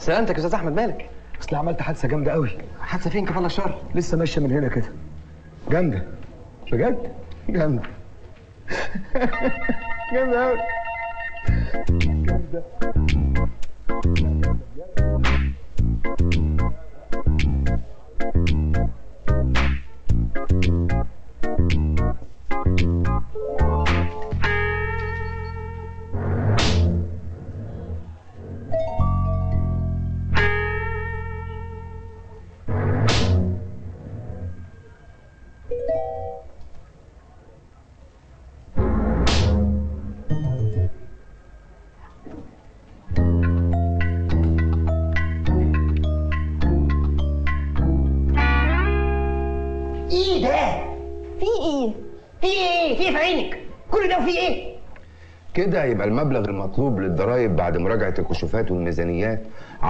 سلامتك يا استاذ احمد، مالك؟ اصل عملت حادثه جامده قوي. حادثه فين كفالة الشر؟ لسه ماشيه من هنا كده. جامده بجد، جامده. جامده قوي. جامده. ايه ده؟ في ايه؟ في ايه؟ في عينك؟ كل ده وفي ايه؟ كده يبقى المبلغ المطلوب للضرائب بعد مراجعة الكشوفات والميزانيات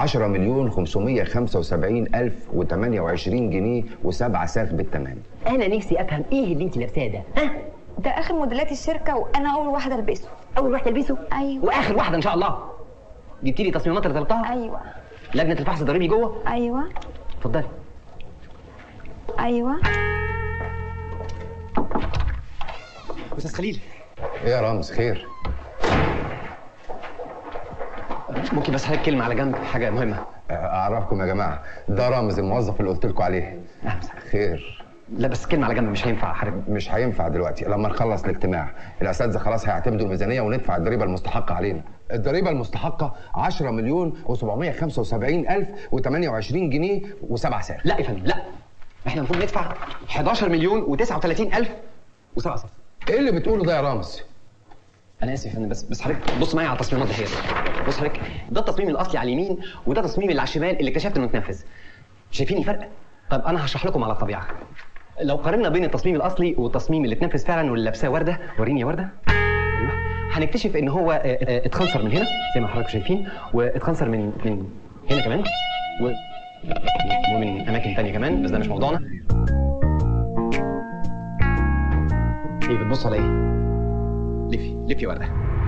10,575,028 جنيه و7 ساغ بالتمام. انا نفسي افهم ايه اللي انت لابساه ده؟ ها؟ ده اخر موديلات الشركه وانا اول واحده البسه. اول واحده تلبسه؟ ايوه. واخر واحده ان شاء الله. جبتي لي تصميمات اللي طلبتها؟ ايوه. لجنه الفحص الضريبي جوه؟ ايوه. اتفضلي. ايوه. استاذ خليل. ايه يا رامز، خير؟ ممكن بس حضرتك كلمه على جنب، حاجه مهمه. اعرفكم يا جماعه، ده رامز الموظف اللي قلت لكم عليه. خير؟ لا بس كلمه على جنب، مش هينفع حضرتك. مش هينفع دلوقتي، لما نخلص الاجتماع الاساتذه خلاص هيعتمدوا الميزانيه وندفع الضريبه المستحقه علينا. الضريبه المستحقه 10,727,028 جنيه و7 ساغ. لا يا فندم، لا، احنا المفروض ندفع 11,039,007 ساغ. ايه اللي بتقوله ده يا رامز؟ انا اسف يا فندم، بس حضرتك بص معايا على التصميمات دي. بص حضرتك، ده التصميم الاصلي على اليمين وده التصميم اللي على الشمال اللي اكتشفت انه اتنفذ. شايفين الفرق؟ طب انا هشرح لكم على الطبيعه. لو قارنا بين التصميم الاصلي والتصميم اللي اتنفذ فعلا واللي لابساه ورده، وريني يا ورده. ايوه، هنكتشف ان هو اتخنصر من هنا زي ما حضراتكم شايفين، واتخنصر من هنا كمان، ومن اماكن ثانيه كمان، بس ده مش موضوعنا. ايه بتبص على ايه؟ لفي يا ورده.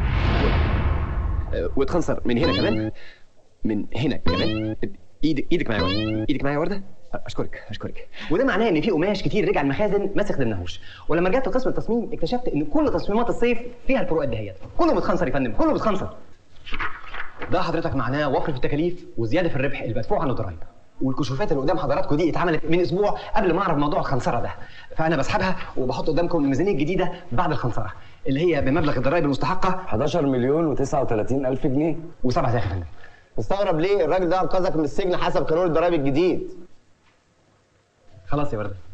واتخنصر من هنا كمان، من هنا كمان. ايدك معايا يا ورده، ايدك معايا يا ورده. اشكرك. وده معناه ان في قماش كتير رجع المخازن ما استخدمناهوش، ولما رجعت لقسم التصميم اكتشفت ان كل تصميمات الصيف فيها الفروقات دهيت. كله متخنصر يا فندم، كله متخنصر. ده حضرتك معناه وفر في التكاليف وزياده في الربح اللي مدفوع عنه ضرايب. والكشوفات اللي قدام حضراتكم دي اتعملت من اسبوع قبل ما اعرف موضوع الخنصره ده، فانا بسحبها وبحط قدامكم الميزانيه الجديده بعد الخنصره اللي هي بمبلغ الضرايب المستحقه 11,039,000 جنيه و7 ساغ يا فندم. مستغرب ليه؟ الراجل ده انقذك من السجن حسب قانون الضرايب الجديد. خلاص يا ورده.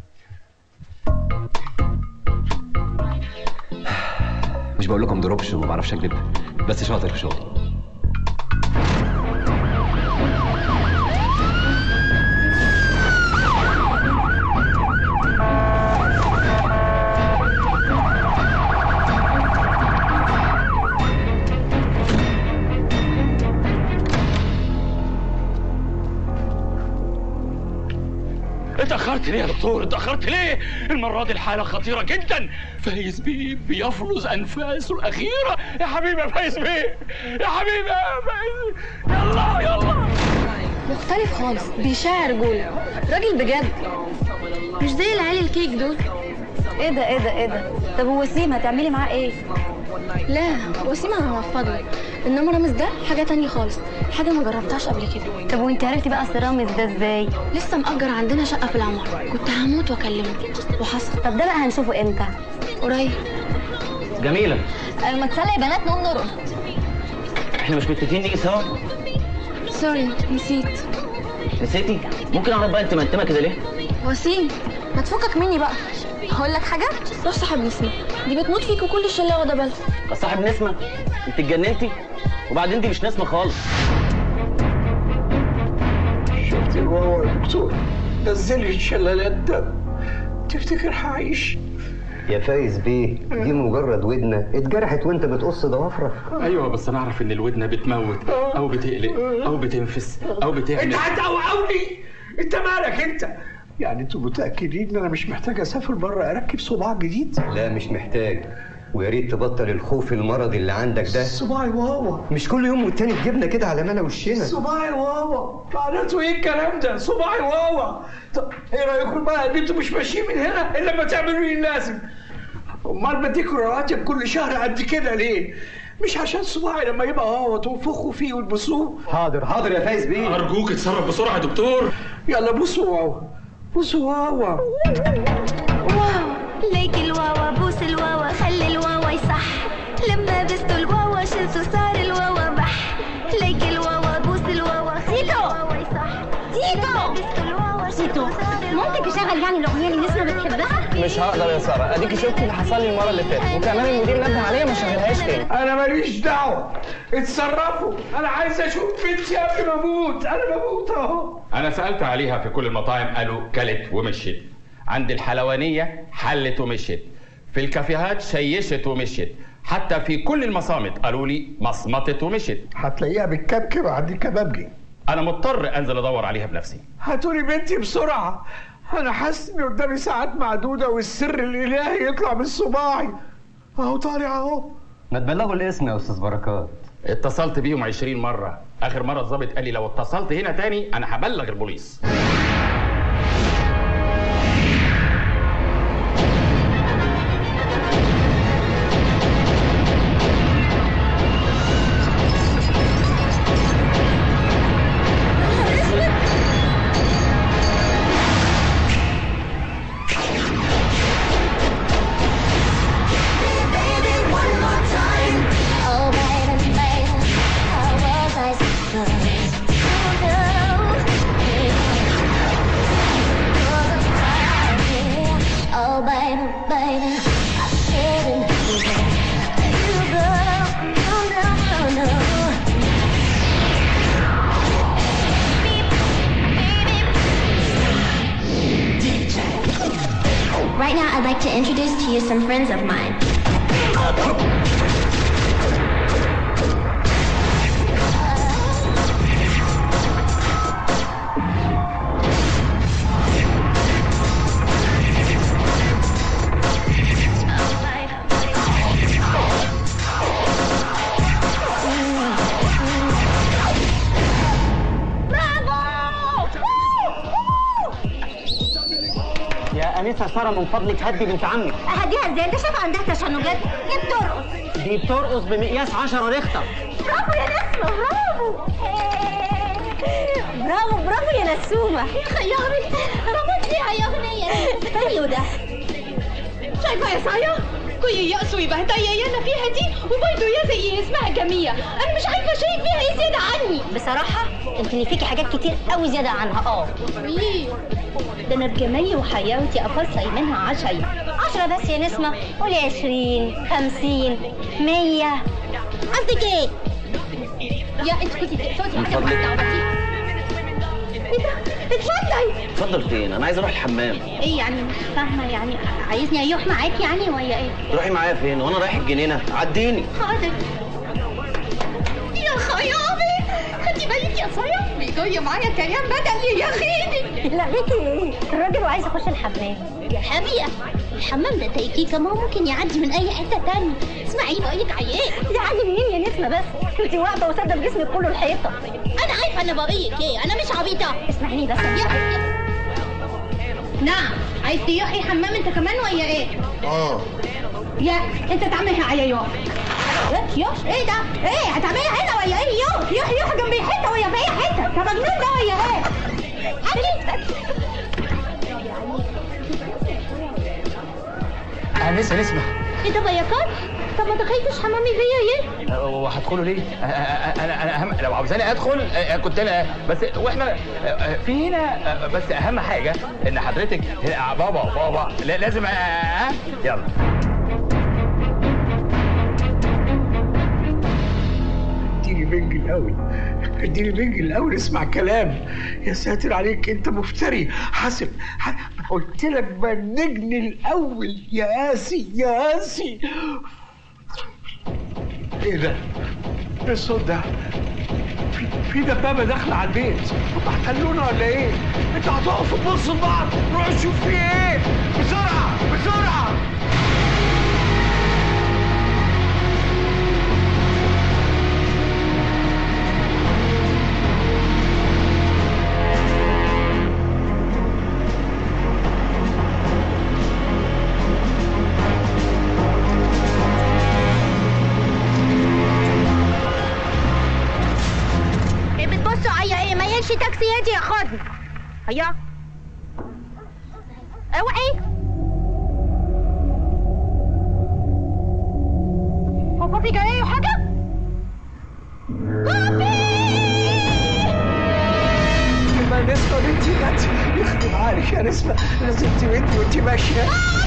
مش بقول لكم دروبش وما بعرفش اكذب، بس شاطر في شغلي. اتأخرت ليه يا دكتور؟ اتأخرت ليه؟ المرة دي الحالة خطيرة جدا. فايز بيه بيفرز أنفاسه الأخيرة. يا حبيبي يا فايز بيه، يا حبيبي يا فايز، يلا. مختلف خالص، بيشاع رجولة، راجل بجد، مش زي العيال الكيك دول. ايه ده؟ طب وسيم هتعملي معاه ايه؟ لا، وسيم انا هنفضله، انما رامز ده حاجه تانية خالص، حاجه ما جربتهاش قبل كده. طب وانت عرفتي بقى اصل رامز ده ازاي؟ لسه مأجر عندنا شقه في العماره، كنت هموت واكلمه وحصل. طب ده بقى هنشوفه امتى؟ قريب. جميلة، ما تصلي يا بنات نقوم نرقص. احنا مش متفقين نيجي سوا؟ سوري، نسيت. نسيتي؟ ممكن اعرف بقى انت منتمه كده ليه؟ وسيم، ما تفكك مني بقى. هقول لك حاجه، روح صاحب نسمه، دي بتموت فيك وكل الشله واخده بالها. صاحب نسمه؟ انت اتجننتي؟ وبعدين دي مش نسمه خالص. شفتي الواو يا دكتور؟ نزلي الشلالات ده، تفتكر هعيش؟ يا فايز بيه، دي مجرد ودنه اتجرحت وانت بتقص ضوافرك. ايوه بس انا اعرف ان الودنه بتموت او بتقلق او بتنفس او بتعمل. انت هتقوقوني؟ انت مالك انت؟ يعني انتوا متاكدين ان انا مش محتاج اسافر بره اركب صباع جديد؟ لا مش محتاج، ويا ريت تبطل الخوف المرضي اللي عندك ده. صباعي واوا. مش كل يوم والتاني تجيبنا كده على ملا وشنا. صباعي واوا، معناته ايه الكلام ده؟ صباعي واوا. طب ايه رايكم بقى ان انتوا مش ماشيين من هنا الا لما تعملوا لي اللازم؟ امال بديكوا رواتب كل شهر قد كده ليه؟ مش عشان صباعي لما يبقى واوا تنفخوا فيه وتبصوه؟ حاضر يا فايز بيه. ارجوك اتصرف بسرعه يا دكتور. يلا بوسوا واوا، بوسوا واوا. واو ليك الواوا، بوس الواوا، خلي الواوا يصح. لما بستوا الواوا شلتوا صار الواوا بح. ليك الواوا، بوس الواوا، خلي الواوا يصح. تيتو ممكن تشغل يعني الاغنيه اللي نسمه بتحبها؟ مش هقدر يا ساره، اديكي شفتي اللي حصل لي المره اللي فاتت، وكمان المدير نبه عليا ما شغلهاش تاني. انا ماليش دعوه، اتصرفوا. انا عايز اشوف بنتي قبل ما اموت. انا بموت اهو. انا سالت عليها في كل المطاعم قالوا كلت ومشيت. عند الحلوانيه حلت ومشيت. في الكافيهات شيشت ومشيت. حتى في كل المصامت قالوا لي مصمتت ومشيت. هتلاقيها بالكبكب عند الكبابجي. انا مضطر انزل ادور عليها بنفسي. هاتولي بنتي بسرعه. انا حاسس ان قدامي ساعات معدوده والسر الالهي يطلع من صباعي. اهو طالع اهو. ما تبلغوا الاسم يا استاذ بركات. اتصلت بيهم 20 مره. اخر مره الضابط قال لي لو اتصلت هنا تاني انا هبلغ البوليس. Right now, I'd like to introduce to you some friends of mine. انسه ساره من فضلك هدي بنت عمك. اهديها ازاي؟ ده شايفه عندها تشنجات. دي بترقص. دي بترقص بمقياس 10 ريختر. برافو يا نسمه، برافو برافو يا نسومه. يا خيامي رمت فيها يا اغنيه. حلو ده. شايفه يا سايا؟ كوي يأسوا يبهدايا يانا فيها دي وبيضوا يا زي اسمها جميع. انا مش عارفه شايف فيها ايه زياده عني. بصراحه انت اللي فيكي حاجات كتير قوي زياده عنها. ايه ده؟ انا بجمالي وحياتي افصل منها 10. 10 بس يا نسمه. قولي 20 50 100. قصدك ايه؟ يا انت كنتي تقصدي حاجه ما تعرفيها. ايه ده؟ اتفضلي. اتفضل فين؟ انا عايز اروح الحمام. ايه يعني مش فاهمه، يعني عايزني اروح معاك يعني ولا ايه؟ تروحي معايا فين وانا رايح الجنينه؟ عديني. حاضر. يا خيامي خدي بالك يا صايا، جايه معايا كلام بدل يا خيدي. لا بيكي ايه؟ الراجل وعايز اخش الحمام. يا حبيبه الحمام ده تيكيكه، ما هو ممكن يعدي من اي حته تانية. اسمعي بقول لك عيال. يعدي منين يا نسمه بس؟ انت واقفه وسادة بجسمك كله الحيطه. انا عارفه انا بقول لك ايه، انا مش عبيطه. اسمعيني بس. نعم، عايز تروحي حمام انت كمان ولا ايه؟ يا انت تعملها على يوم. يوش ايه ده؟ ايه هتعملها هنا ولا ايه؟ يوح جنب الحته ولا في اي حته؟ انت مجنون ده ولا ايه؟ نسمة ايه ده بياكات؟ طب ما دخلتش حمامي فيا ليه؟ وهدخله ليه؟ انا اهم لو عاوزاني ادخل كنت انا بس واحنا في هنا بس اهم حاجه ان حضرتك بابا لازم يلا. اديني بنج الاول، اديني بنج الاول، اسمع كلام. يا ساتر عليك انت مفتري. حاسب قلت لك بنجني الاول يا قاسي يا قاسي. ايه ده؟ ايه الصوت ده؟ في دبابه داخله على البيت. طب هتخلونا ولا ايه؟ انتوا هتقفوا تبصوا لبعض. روحوا شوف في ايه بسرعه بسرعه. تخليش تاكسي يجي ياخدني. هيا اوعي. هو بابي جاي حاجه؟ بابي ما نسمة بنتي جت يخدم عليك يا نسمة، لازم تبنتي وانت ماشية.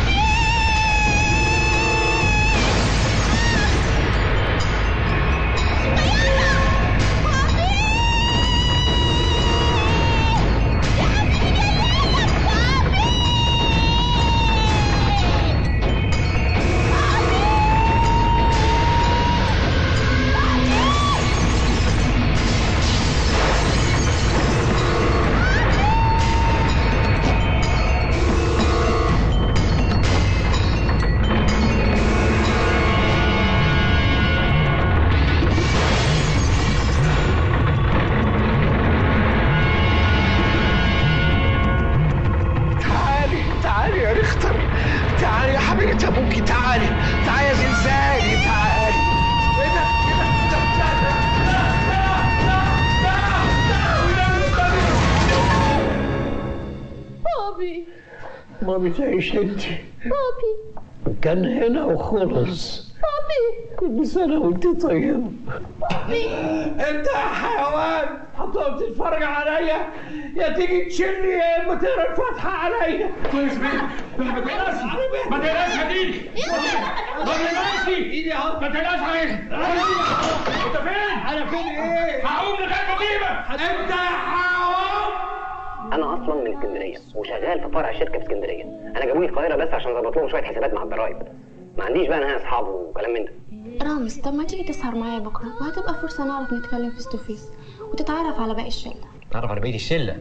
بابي تعيش انت. بابي كان هنا وخلص. بابي كل سنة وانت طيب. بابي انت يا حيوان هتقعد تتفرج عليا يا تيجي تشيلني يا اما تقرا الفاتحة عليا. كويس بيه ما تقلقش ما تقلقش يا ديدي ما تقلقش ايدي اهو ما تقلقش عليا. انت فين؟ انا فين ايه؟ هقوم لغاية ما اجيبك. انت يا حيوان. انا اصلا من اسكندريه وشغال في فرع شركه في اسكندريه. انا جابوني القاهره بس عشان اظبط لهم شويه حسابات مع الضرايب. ما عنديش بقى انا اصحاب وكلام من ده. رامز طب ما تيجي تسهر معايا بكره وهتبقى فرصه نعرف نتكلم فيس تو فيس وتتعرف على باقي الشله. تعرف على بقيه الشله؟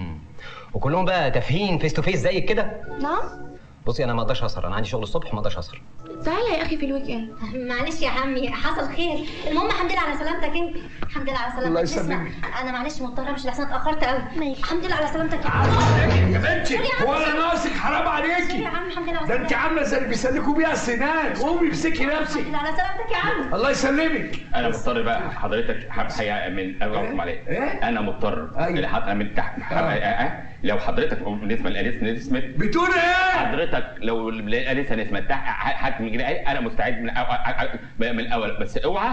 وكلهم بقى تافهين فيس تو فيس زيك كده؟ نعم. بصي انا ما اقدرش اسهر، انا عندي شغل الصبح ما اقدرش اسهر. تعالى يا اخي في الويك اند. معلش يا عمي حصل خير. المهم الحمد لله على سلامتك انت. الحمد لله على سلامتك. الله يسلمك. انا معلش مضطره امشي لحسن اتاخرت قوي. الحمد لله على سلامتك يا عم. يا بنتي هو انا ناقصك؟ حرام عليكي. يا عم الحمد لله على ده انت عامله زي اللي بيسلكوا بيها السنان. قومي امسكي نفسك. الحمد لله على سلامتك يا عم. الله يسلمك. انا مضطر بقى حضرتك حقيقه من اغلط عليك. انا مضطر اللي من تحت لو حضرتك بالنسبه لاليسا نسمت بتقول ايه؟ حضرتك لو اليسا نسمت حد من جنيه انا مستعد من الاول بس اوعى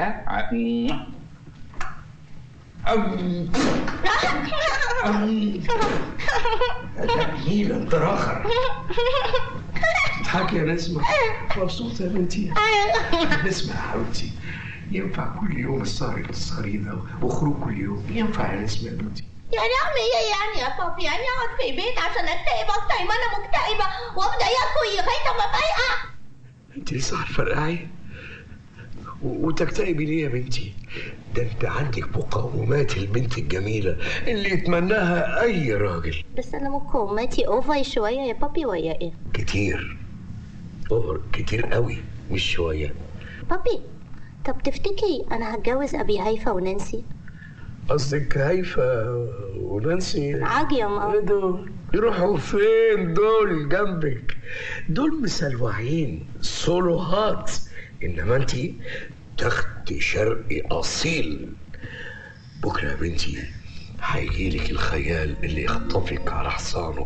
جميلة انت راخر. اضحكي يا نسمة. مبسوطة يا بنتي؟ نسمة يا حبيبتي ينفع كل يوم السهر ده وخروج كل يوم؟ ينفع يا نسمة يا بنتي؟ يعني اعمل ايه يعني يا بابي؟ يعني اقعد في البيت عشان اكتئب اكتر ما انا مكتئبه وافضل اكل لغايه ما فايقه؟ انت لسه هتفرقعي وتكتئبي ليه يا بنتي؟ ده انت عندك مقومات البنت الجميله اللي يتمناها اي راجل. بس انا مقوماتي اوفر شويه يا بابي ويا ايه؟ كتير اوفر كتير قوي مش شويه. بابي طب تفتكري انا هتجوز ابي هيفا ونانسي؟ قصدك هيفا ونانسي؟ عجيم ايه دول؟ يروحوا فين دول جنبك؟ دول مسلوعين صلوهات، انما انت تخت شرقي اصيل. بكره يا بنتي هيجيلك الخيال اللي يخطفك على حصانه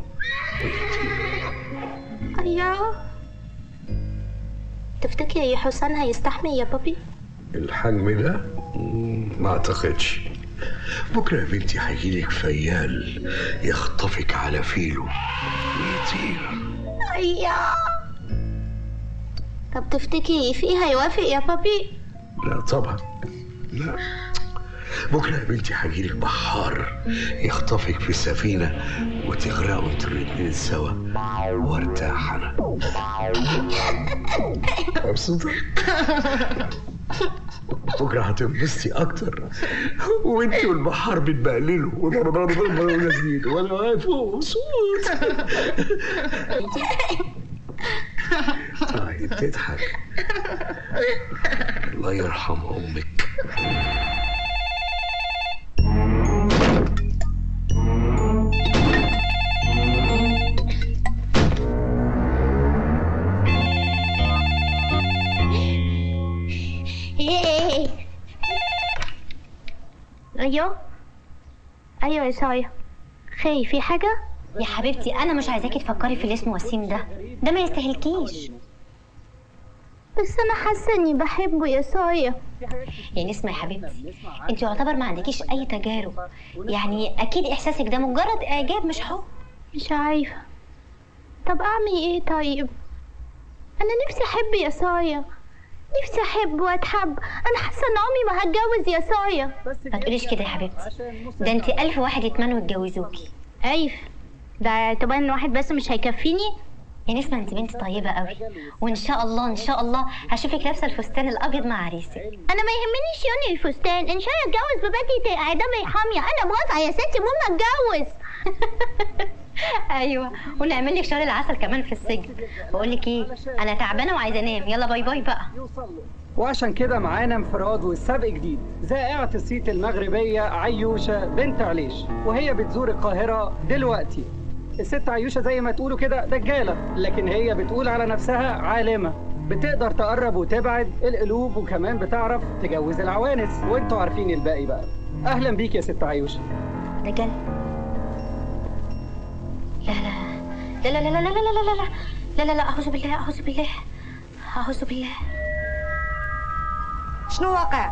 ايوه. تفتكري يا حسن هيستحمل يا بابي؟ الحجم ده ما اعتقدش. بكره يا بنتي هيجيلك فيال يخطفك على فيله ويطير. ايوه. طب تفتكري فيه هيوافق يا بابي؟ لا طبعا لا. بكره يا بنتي هيجيلك بحار يخطفك في سفينه وتغرقوا انتوا الاتنين سوا وارتاح انا. مبسوطه؟ بكره هتنبسطي اكتر وانتوا والبحار بتبقللوا ونازلين وانا واقف فوق مبسوط. طيب تضحك. الله يرحم امك. ايوه ايوه يا صايا. خي في حاجه؟ يا حبيبتي انا مش عايزاكي تفكري في الاسم وسيم ده ما يستاهلكيش. بس انا حاسه اني بحبه يا صايا. يعني اسمع يا حبيبتي، انت يعتبر ما عندكيش اي تجارب، يعني اكيد احساسك ده مجرد اعجاب مش حب. مش عارفه. طب اعمل ايه طيب؟ انا نفسي احب يا صايا، نفسي احب واتحب. انا حاسه ان عمري ما هتجوز يا صايا. ما تقوليش كده يا حبيبتي، ده انت 1000 واحد يتمنوا يتجوزوكي. ايف ده اعتبار ان واحد بس مش هيكفيني. يا نسمة انت بنت طيبة قوي، وان شاء الله ان شاء الله هشوفك لابسة الفستان الابيض مع عريسك. انا ما يهمنيش يوني الفستان، ان شاء الله اتجوز بباتي اعدامي حامية. انا موافقة يا ستي، ماما اتجوز. ايوه، ونعمل لك شهر العسل كمان في السجن. بقول لك ايه، انا تعبانة وعايزة انام، يلا باي باي بقى. وعشان كده معانا انفراد والسبق جديد. زائعة الصيت المغربية عيوشة بنت عليش، وهي بتزور القاهرة دلوقتي. الست عيوشة زي ما تقولوا كده دجالة، لكن هي بتقول على نفسها عالمة، بتقدر تقرب وتبعد القلوب، وكمان بتعرف تجوز العوانس، وانتوا عارفين الباقي بقى. اهلا بيك يا ست عيوشة. دجال؟ لا لا لا لا لا لا لا لا لا لا لا لا، اعوذ بالله اعوذ بالله اعوذ بالله. شنو واقع؟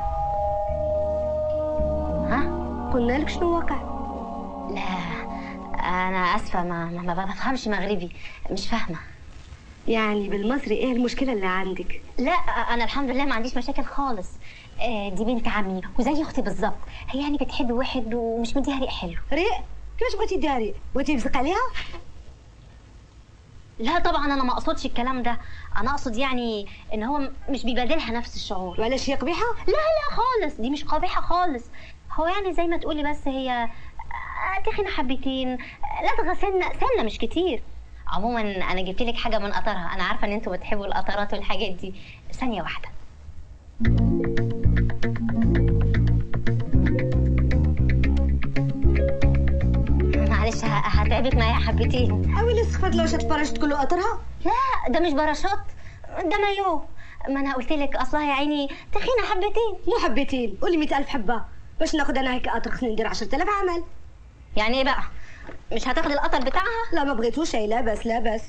ها؟ قلنا لك شنو واقع؟ لا انا اسفه، ما بفهمش مغربي، مش فاهمه. يعني بالمصري ايه المشكله اللي عندك؟ لا انا الحمد لله ما عنديش مشاكل خالص. دي بنت عمي وزي اختي بالظبط، هي يعني بتحب واحد ومش مديها ريق حلو. ريق؟ كيفاش بغيتي ديها ريق؟ بغيتي يلزق عليها؟ لا طبعا انا ما اقصدش الكلام ده، انا اقصد يعني ان هو مش بيبادلها نفس الشعور. وعلاش هي قبيحه؟ لا لا خالص، دي مش قبيحه خالص. هو يعني زي ما تقولي، بس هي تخينه حبتين، لدغه سنه مش كتير. عموما انا جبت لك حاجه من قطرها، انا عارفه ان انتوا بتحبوا القطرات والحاجات دي. ثانيه واحده. معلش هتعبك معايا حبتين. اوي اللي صفت لو شات براشات كله قطرها؟ لا ده مش براشات، ده مايو. ما انا قلت لك اصلها يا عيني تخينه حبتين. مو حبتين، قولي 100,000 حبه. باش ناخد انا هيك قطر خصني ندير 10,000 عمل. يعني ايه بقى؟ مش هتاخد القطر بتاعها؟ لا ما بغيتوش. هي لابس لباس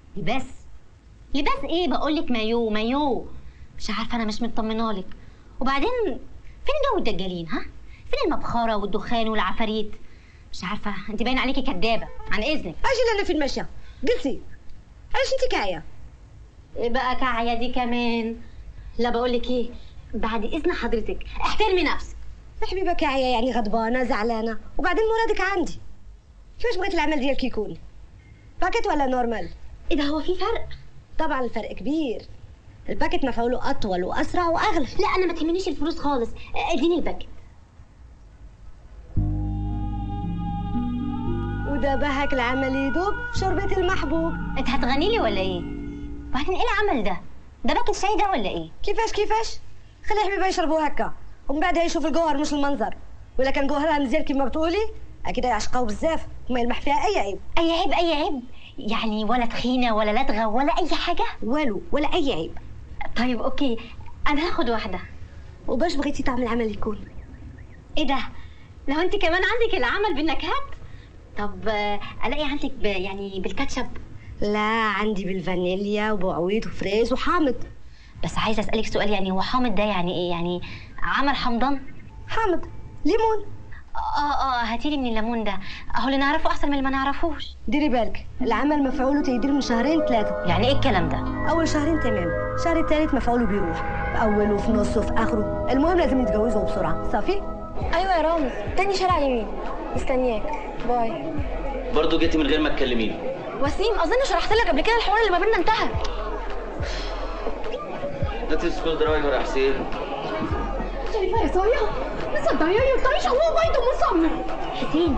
ايه؟ بقول لك مايو. مش عارفه، انا مش مطمنه لك. وبعدين فين جو الدجالين؟ ها؟ فين المبخره والدخان والعفاريت؟ مش عارفه، انت باين عليكي كدابه. عن اذنك. اجي انا في المشيه. قلتي علاش انت كاعيه؟ ايه بقى كاعيه دي كمان؟ لا بقول لك ايه، بعد اذن حضرتك احترمي نفسك. يا حبيبه كاعيه يعني غضبانه زعلانه، وبعدين مرادك عندي. كيفاش بغيت العمل ديالك يكون؟ باكيت ولا نورمال؟ ايه ده، هو في فرق؟ طبعا الفرق كبير. الباكيت مفعوله اطول واسرع واغلى. لا انا ما تهمنيش الفلوس خالص، اديني الباكيت. وده بهك العمل يدوب شربة المحبوب. انت هتغني لي ولا ايه؟ وبعدين ايه العمل ده؟ ده باكيت شاي ده ولا ايه؟ كيفاش؟ خلي حبيبي يشربوا هكا، ومن بعد هيشوف الجوهر مش المنظر. ولا كان جوهرها مزيان كيما بتقولي اكيد هيعشقوه بزاف وما يلمح فيها اي عيب. اي عيب؟ يعني ولا تخينه ولا لدغه ولا اي حاجه؟ ولا اي عيب. طيب اوكي، انا هاخد واحده. وباش بغيتي تعمل العمل يكون؟ ايه ده؟ لو انت كمان عندك العمل بالنكهات؟ طب الاقي عندك يعني بالكاتشب؟ لا عندي بالفانيليا وبعويد وفريز وحامض. بس عايزه اسالك سؤال، يعني هو حامض ده يعني ايه؟ يعني عمل حمضان؟ حامض ليمون. هاتيلي من الليمون ده، اهو اللي نعرفه احسن من اللي ما نعرفوش. ديري بالك، العمل مفعوله تيدير من 2-3. يعني ايه الكلام ده؟ اول 2 تمام، الشهر الثالث مفعوله بيروح، في اوله وفي نصه وفي اخره. المهم لازم يتجوزوا بسرعه. صافي؟ ايوه يا رامز، تاني شارع يمين. مستنياك، باي. برضه جيتي من غير ما تكلميني. وسيم اظن شرحت لك قبل كده الحوار اللي ما بيننا انتهى. ده السكول درايفر يا حسين. شايفه يا صايا؟ مصدقه يا طريش هو بايده مصمم. حسين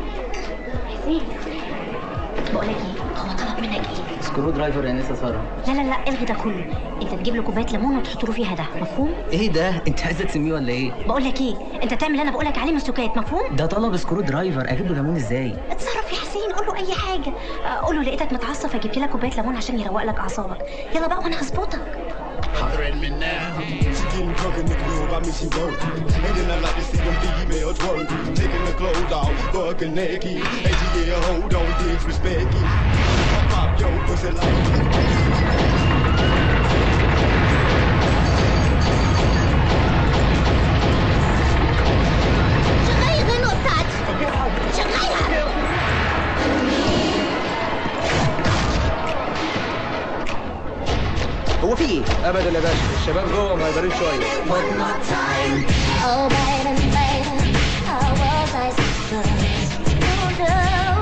بقول لك ايه، هو طلب منك ايه؟ سكرو درايفر يا نسا ساره. لا الغي ده كله، انت تجيب له كوبايه ليمون وتحط له فيها ده، مفهوم؟ ايه ده؟ انت عايزه تسميه ولا ايه؟ بقول لك ايه، انت تعمل اللي انا بقول لك عليه مسكات، مفهوم؟ ده طلب سكرو درايفر، اجيب له ليمون ازاي؟ اتصرف يا حسين، قول له اي حاجه. قول له لقيتك متعصب فجبت لك كوبايه ليمون عشان يروق لك اعصابك. يلا بقى وانا هظبطك. Threaten me now. She getting drunk in the club, I mean she work. And then I like to see them females work. Taking the clothes off, fucking naked. And she get a hold on, disrespect it. Pop your pussy like هو في ايه؟ ابدا يا باشا، الشباب جوه ما يقدروش شويه. Oh baby, baby, how was I supposed to know?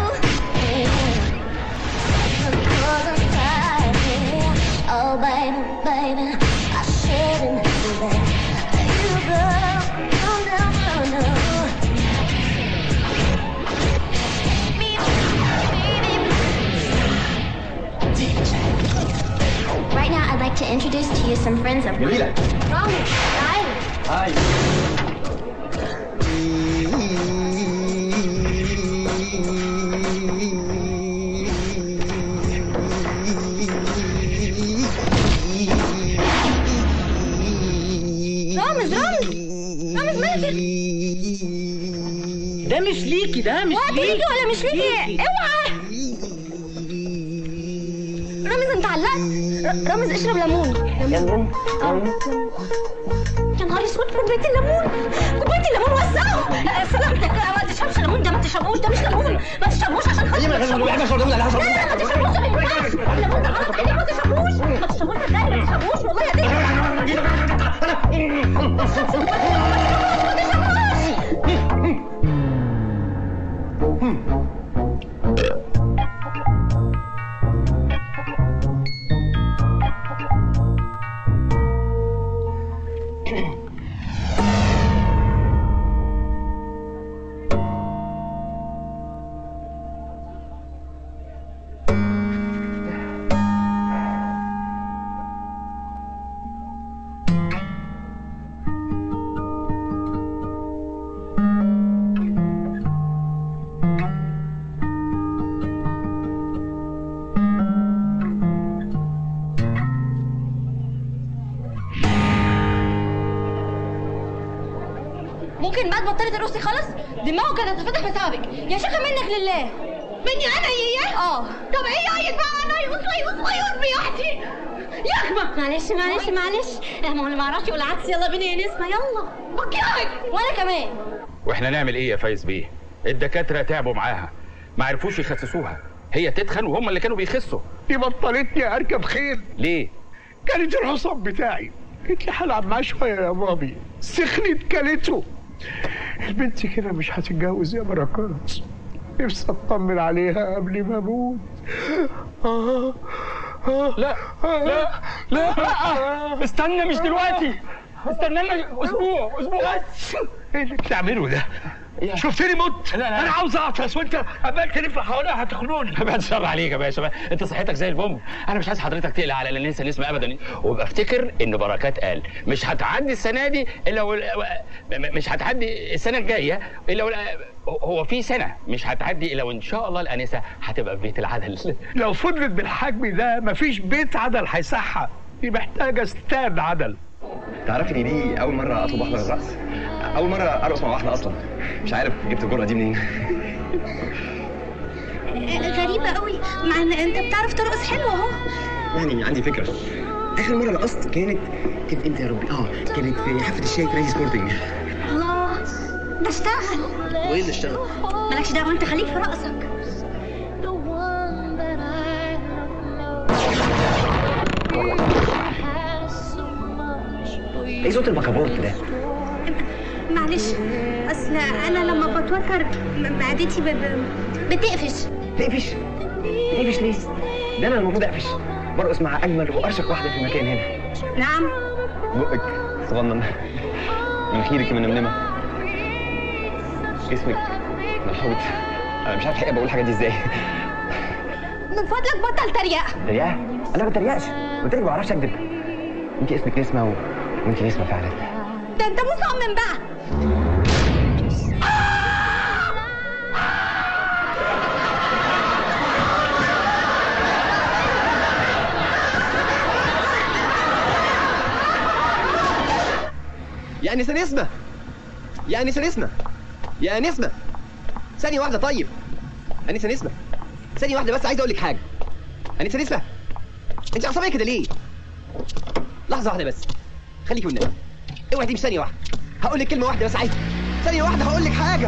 Oh baby, baby, I shouldn't let you go. Oh no, no, no. Right now, I'd like to introduce to you some friends of mine. جميلة. Rami, hi. هاي. رامز مالك؟ ده مش ليكي، ده مش ليكي. ليكي ولا مش ليكي؟ اوعى. رامز انت علقت. رامز اشرب ليمون. ليمون؟ يا نهار اسود، كوبايه الليمون وزعه. سلامتك، ما تشربش ليمون، ده ما تشربوش، ده مش ليمون، ما تشربوش عشان خاطر. ما تشربوش. لا ما تشربوش، لا ما تشربوش، الليمون ده غلط، ما تشربوش، ما تشربوش، صدقني ما تشربوش والله يا دي. ممكن بقى تبطلي ترقصي خالص؟ دماغه كانت هتتفتح بسببك يا شيخه، منك لله. مني انا اياه؟ اه. طب ايه عايز بقى انا يقص بيحتي يخمه. معلش ما هو اللي ما اعرفش يقول عدس. يلا بينا يا نسمه، يلا بكيك وانا كمان. واحنا نعمل ايه يا فايز بيه؟ الدكاتره تعبوا معاها، ما عرفوش يخسسوها، هي تتخن وهم اللي كانوا بيخسوا. دي بطلتني اركب خيل. ليه؟ كانت الحصان بتاعي، قلت لي هلعب معاه شويه يا بابي، سخنت كلته. البنت كده مش هتتجوز يا بركات، نفسي اطمن عليها قبل ما اموت. لا استنى، مش دلوقتي، استنى لنا اسبوع بس. ايه اللي بتعمله ده؟ شفتني مت؟ لا. انا عاوز اعطس وانت عمال تلف حواليها هتخنوني. بعد الشر عليك يا باشا، انت صحتك زي البوم. انا مش عايز حضرتك تقلق على الانسه نسمه ابدا، وابقى افتكر ان بركات قال مش هتعدي السنه دي الا مش هتعدي السنه الجايه الا هو في سنه مش هتعدي الا وان شاء الله الانسه هتبقى في بيت العدل. لو فضلت بالحجم ده مفيش بيت عدل هيصحى، دي محتاجه استاد عدل. تعرفي ان دي اول مره اطلب واحده للرقص، اول مره ارقص مع واحده اصلا. مش عارف جبت الجرأه دي منين. غريبه قوي، مع ان انت بتعرف ترقص حلو اهو. يعني عندي فكره، اخر مره رقصت كانت امتى يا ربي؟ كانت في حفله الشاي في نادي سبورتنج. الله، ده اشتغل. وايه اللي اشتغل؟ مالكش دعوه، انت خليك في رقصك. ايه صوت البكابورت ده؟ معلش، اصل انا لما بتوتر معدتي بتقفش. تقفش ليه؟ ده انا المفروض اقفش، برقص مع اجمل وارشق واحده في المكان هنا. نعم. بقك صغنن، مناخيرك منمنمه، جسمك منحوت. انا مش عارف الحقيقه بقول الحاجات دي ازاي. من فضلك بطل تريقه. تريقه؟ انا ما بتريقش، قلت لك ما بعرفش اكذب. انت اسمك نسمه وانت نسمه فعلا. ده انت مصمم بقى. انسه نسمه، يا انسه نسمه، يا نسمه، ثانيه واحده. طيب انسه نسمه، ثانيه واحده بس، عايز اقول لك حاجه. انسه نسمه، انت عصبيه كده ليه؟ لحظه واحده بس، خليكي والنبي اوعي تمشي. ثانيه واحده هقول لك كلمه واحده بس، عايز ثانيه واحده هقول لك حاجه.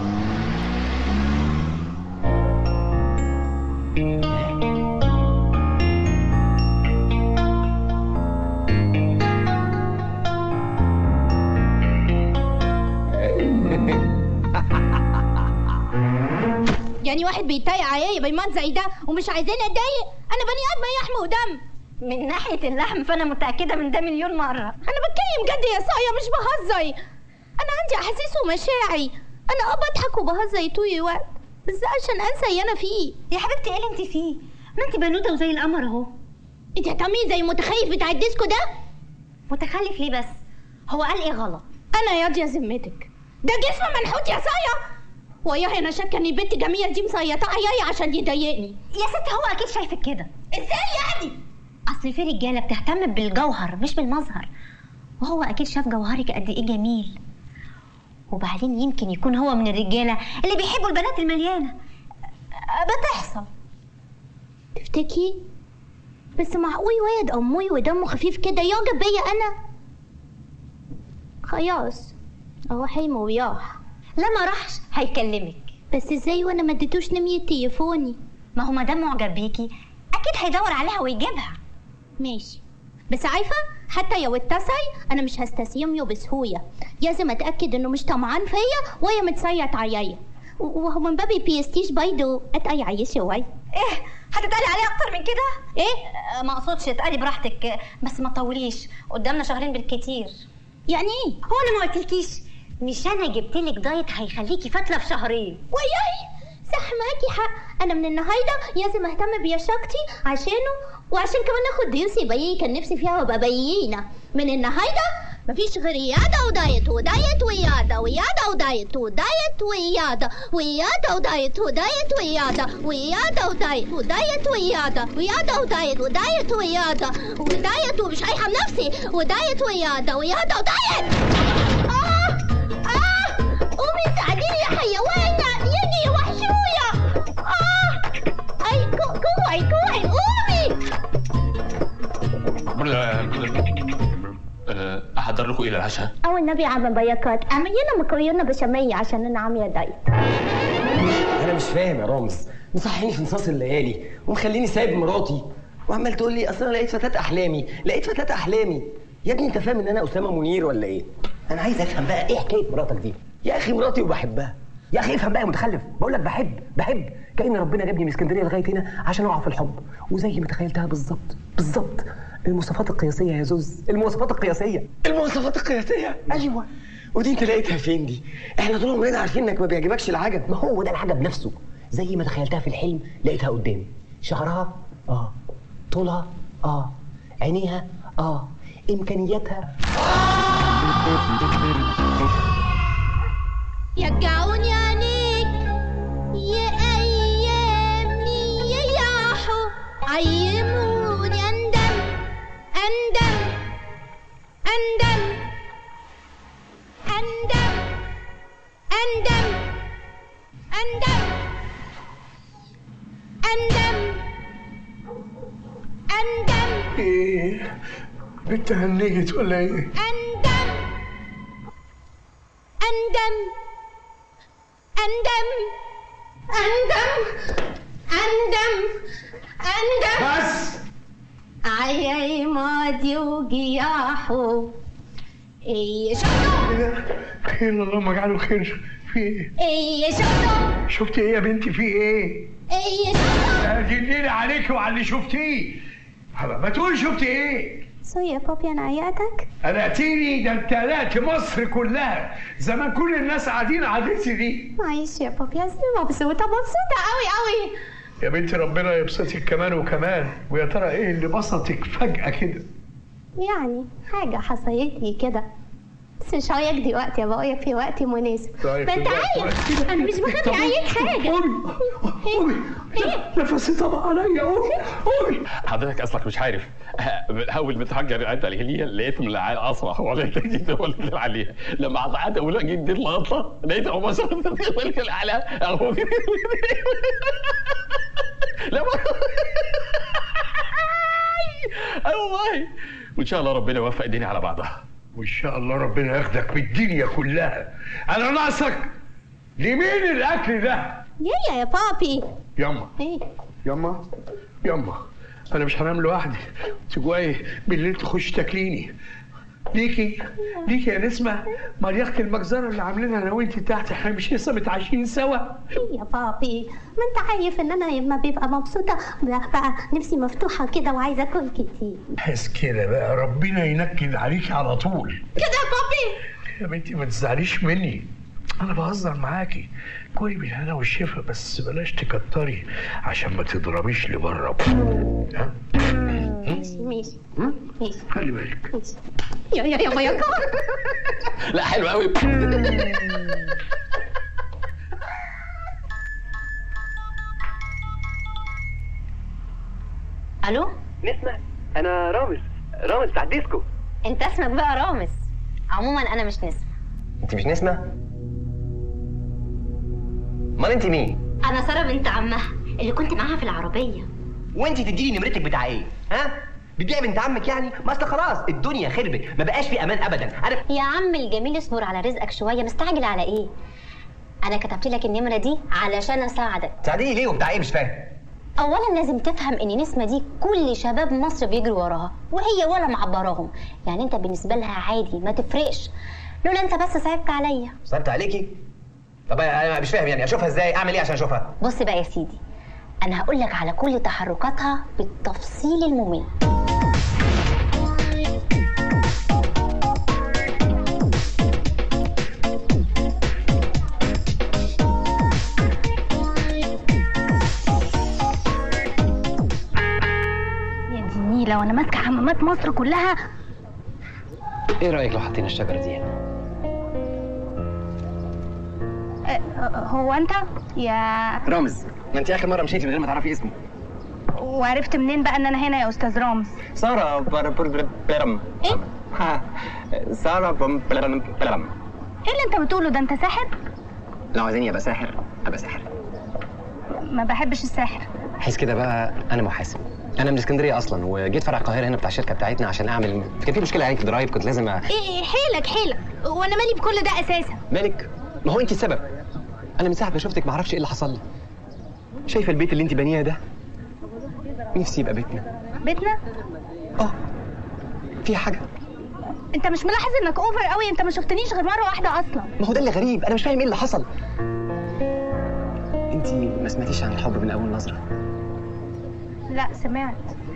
يعني واحد بيتضايق عليا بيمان زي ده ومش عايزاني اتضايق؟ انا بني ادمه لحم ودم. من ناحيه اللحم فانا متاكده من ده مليون مره. انا بتكلم جد يا صايا، مش بهزر. انا عندي احاسيس ومشاعري. انا بضحك وبهزر طول الوقت بس عشان انسى اللي انا فيه. يا حبيبتي ايه اللي انت فيه؟ ما انت بنوته وزي القمر اهو. انت هتعملي زي المتخلف بتاع الديسكو ده؟ متخلف ليه بس؟ هو قال ايه غلط؟ انا راضيه ذمتك، ده جسم منحوت يا صايا. وياها انا شاكه ان البنت جميله دي مسيطره عليا عشان يضايقني. يا ست هو اكيد شايفك كده. ازاي يعني؟ اصل في رجاله بتهتم بالجوهر مش بالمظهر، وهو اكيد شاف جوهرك قد ايه جميل. وبعدين يمكن يكون هو من الرجاله اللي بيحبوا البنات المليانه. بتحصل. تفتكي؟ بس معقول واد اموي ودمه خفيف كده يعجب بيا انا؟ خلاص اهو حلم وياح. لما راحش هيكلمك. بس ازاي وانا ما اديتوش نمية تليفوني؟ ما هو ما دام معجب بيكي اكيد هيدور عليها ويجيبها. ماشي، بس عارفه حتى لو اتصل انا مش هستسلم له بسهوله. لازم اتاكد انه مش طمعان فيا وهي متسيط عليا، وهو من باب البيستيش برضه اتقل عليه شويه. ايه هتتقلي عليه اكتر من كده؟ ايه ما اقصدش اتقلي براحتك بس ما تطوليش، قدامنا شهرين بالكتير. يعني ايه؟ هو انا ما قلتلكيش؟ مش انا جبتلك دايت هيخليكي فتره في شهرين. وياي صح معاكي حق. انا من النهارده لازم اهتم بيشاقتي عشانه وعشان كمان اخد ديوسي بيي كان نفسي فيها وابقى بيينا. من النهارده مفيش غير رياضه ودايت ودايت ورياضه ورياضه ودايت ودايت ورياضه ورياضه ودايت ودايت ورياضه ورياضه ودايت ودايت ورياضه رياضه ودايت ودايت ورياضه ودايت ومش رايحه بنفسي ودايت ورياضه ورياضه ودايت. قومي ساعديني يا حيوانه، يجي وحشويه. اي كوعي كوعي قومي. احضر لكم ايه للعشاء؟ او النبي عم بياكات اعمل لنا مكرونه بشاميه عشان انا عامله دايت. انا مش فاهم يا رامز، مصحيني في نصاص الليالي ومخليني سايب مراتي وعمال تقول لي اصل انا لقيت فتاه احلامي لقيت فتاه احلامي. يا ابني انت فاهم ان انا اسامه منير ولا ايه؟ انا عايز افهم بقى ايه حكايه مراتك دي؟ يا اخي مراتي وبحبها. يا اخي افهم بقى يا متخلف، بقول لك بحب كأن ربنا جابني من اسكندريه لغايه هنا عشان اقع في الحب، وزي ما تخيلتها بالظبط. المواصفات القياسيه يا زوز، المواصفات القياسيه. ايوه. ودي انت لقيتها فين دي؟ احنا طول عمرنا عارفين انك ما بيعجبكش العجب. ما هو ده العجب نفسه، زي ما تخيلتها في الحلم لقيتها قدامي. شعرها طولها عينيها امكانياتها يرجعوني عنيك يا ايامي ياحوا عيموني اندم اندم اندم اندم اندم اندم اندم اندم. ايه بنت هنجت ولا ايه؟ اندم اندم اندم اندم اندم اندم. بس عياي ماضي وجياحو. ايه شفتوا؟ خير اللهم اجعله خير. في ايه؟ ايه شفتوا؟ شفتي ايه يا بنتي؟ في ايه؟ ايه شفتوا؟ جنيني عليكي وعلى اللي شفتيه. ما تقولي شفتي ايه؟ سوري يا بابي انا عيقتك؟ قلقتيني، ده انت قلقت مصر كلها زمان كل الناس قاعدين قعدتي دي. معلش يا بابي انا مبسوطه قوي. يا بنتي ربنا يبسطك كمان وكمان. ويا ترى ايه اللي بسطك فجأة كده؟ يعني حاجه حصلت لي كده بس مش هواياك دلوقتي يا بابا، في وقت مناسب. طيب ما انت عارف انا مش بخبي عليك حاجه. قومي نفسي طبعا عليا. قومي. حضرتك اصلك مش عارف، اول ما اتحجر العيد عليها لقيتهم اصبح ولا جديد ولا عليها، لما عاد ولا جديد اللقطه لقيتهم مثلا على لا والله. وان شاء الله ربنا يوفق الدنيا على بعضها، وان شاء الله ربنا ياخدك بالدنيا كلها. انا ناقصك لمين الاكل ده؟ يا بابي. يما ايه يما انا مش هنام لوحدي، تجواي بالليل تخش تاكليني. ليكي يا نسمة مريخة المجزرة اللي عاملينها انا وانتي تحت، احنا مش لسه متعايشين سوا؟ يا بابي ما انت عارف ان انا لما ببقى مبسوطة بقى نفسي مفتوحة كده وعايزة اكل كتير. بس كده بقى ربنا ينكد عليكي على طول كده يا بابي. يا بنتي ما تزعليش مني، انا بهزر معاكي. كلي بالهنا والشفا بس بلاش تكتري عشان ما تضربيش لبره. ها؟ ماشي خلي بالك. يا بابا. لا حلو قوي. الو نسمة، انا رامز بتاع الديسكو. انت اسمك بقى رامز. عموما انا مش نسمة. انت مش نسمة؟ امال انت مين؟ انا سارة بنت عمها اللي كنت معاها في العربية. وانت تديني نمرتك بتاع ايه؟ ها؟ بتبيع بنت عمك يعني؟ ما اصل خلاص الدنيا خربت، ما بقاش في امان ابدا. انا يا عم الجميل اصبر على رزقك شوية، مستعجل على ايه؟ انا كتبت لك النمرة دي علشان اساعدك. تساعديني ليه وبتاع ايه؟ مش فاهم. اولا لازم تفهم ان نسمة دي كل شباب مصر بيجروا وراها وهي ولا معبراهم، يعني انت بالنسبة لها عادي ما تفرقش، لولا انت بس صعبت عليا. صعبت عليكي؟ طب انا مش فاهم يعني اشوفها ازاي؟ اعمل ايه عشان اشوفها؟ بص بقى يا سيدي، انا هقول لك على كل تحركاتها بالتفصيل الممل. يا دي النيلة وانا ماسكة حمامات مصر كلها. ايه رايك لو حطينا الشجره دي هنا؟ هو انت يا رامز، ما انت اخر مره مشيتي من غير ما تعرفي اسمي. وعرفت منين بقى ان انا هنا يا استاذ رامز؟ ساره برم. ايه؟ ساره برم. ايه اللي انت بتقوله ده؟ انت ساحر؟ لو عايزيني ابقى ساحر ابقى ساحر. ما بحبش الساحر. حس كده بقى، انا محاسب، انا من اسكندريه اصلا وجيت فرع القاهره هنا بتاع الشركه بتاعتنا عشان اعمل، كان في مشكله يعني في الضرايب، كنت لازم ايه حيلك وانا مالي بكل ده اساسا؟ مالك؟ ما هو انت السبب. انا من ساعه ما شفتك ما اعرفش ايه اللي حصل لي. شايفه البيت اللي انت بانيه ده؟ نفسي يبقى بيتنا. بيتنا؟ في حاجه؟ انت مش ملاحظ انك اوفر قوي؟ انت ما شفتنيش غير مره واحده اصلا. ما هو ده اللي غريب، انا مش فاهم ايه اللي حصل. انت ما سمعتيش عن الحب من اول نظره؟ لا سمعت.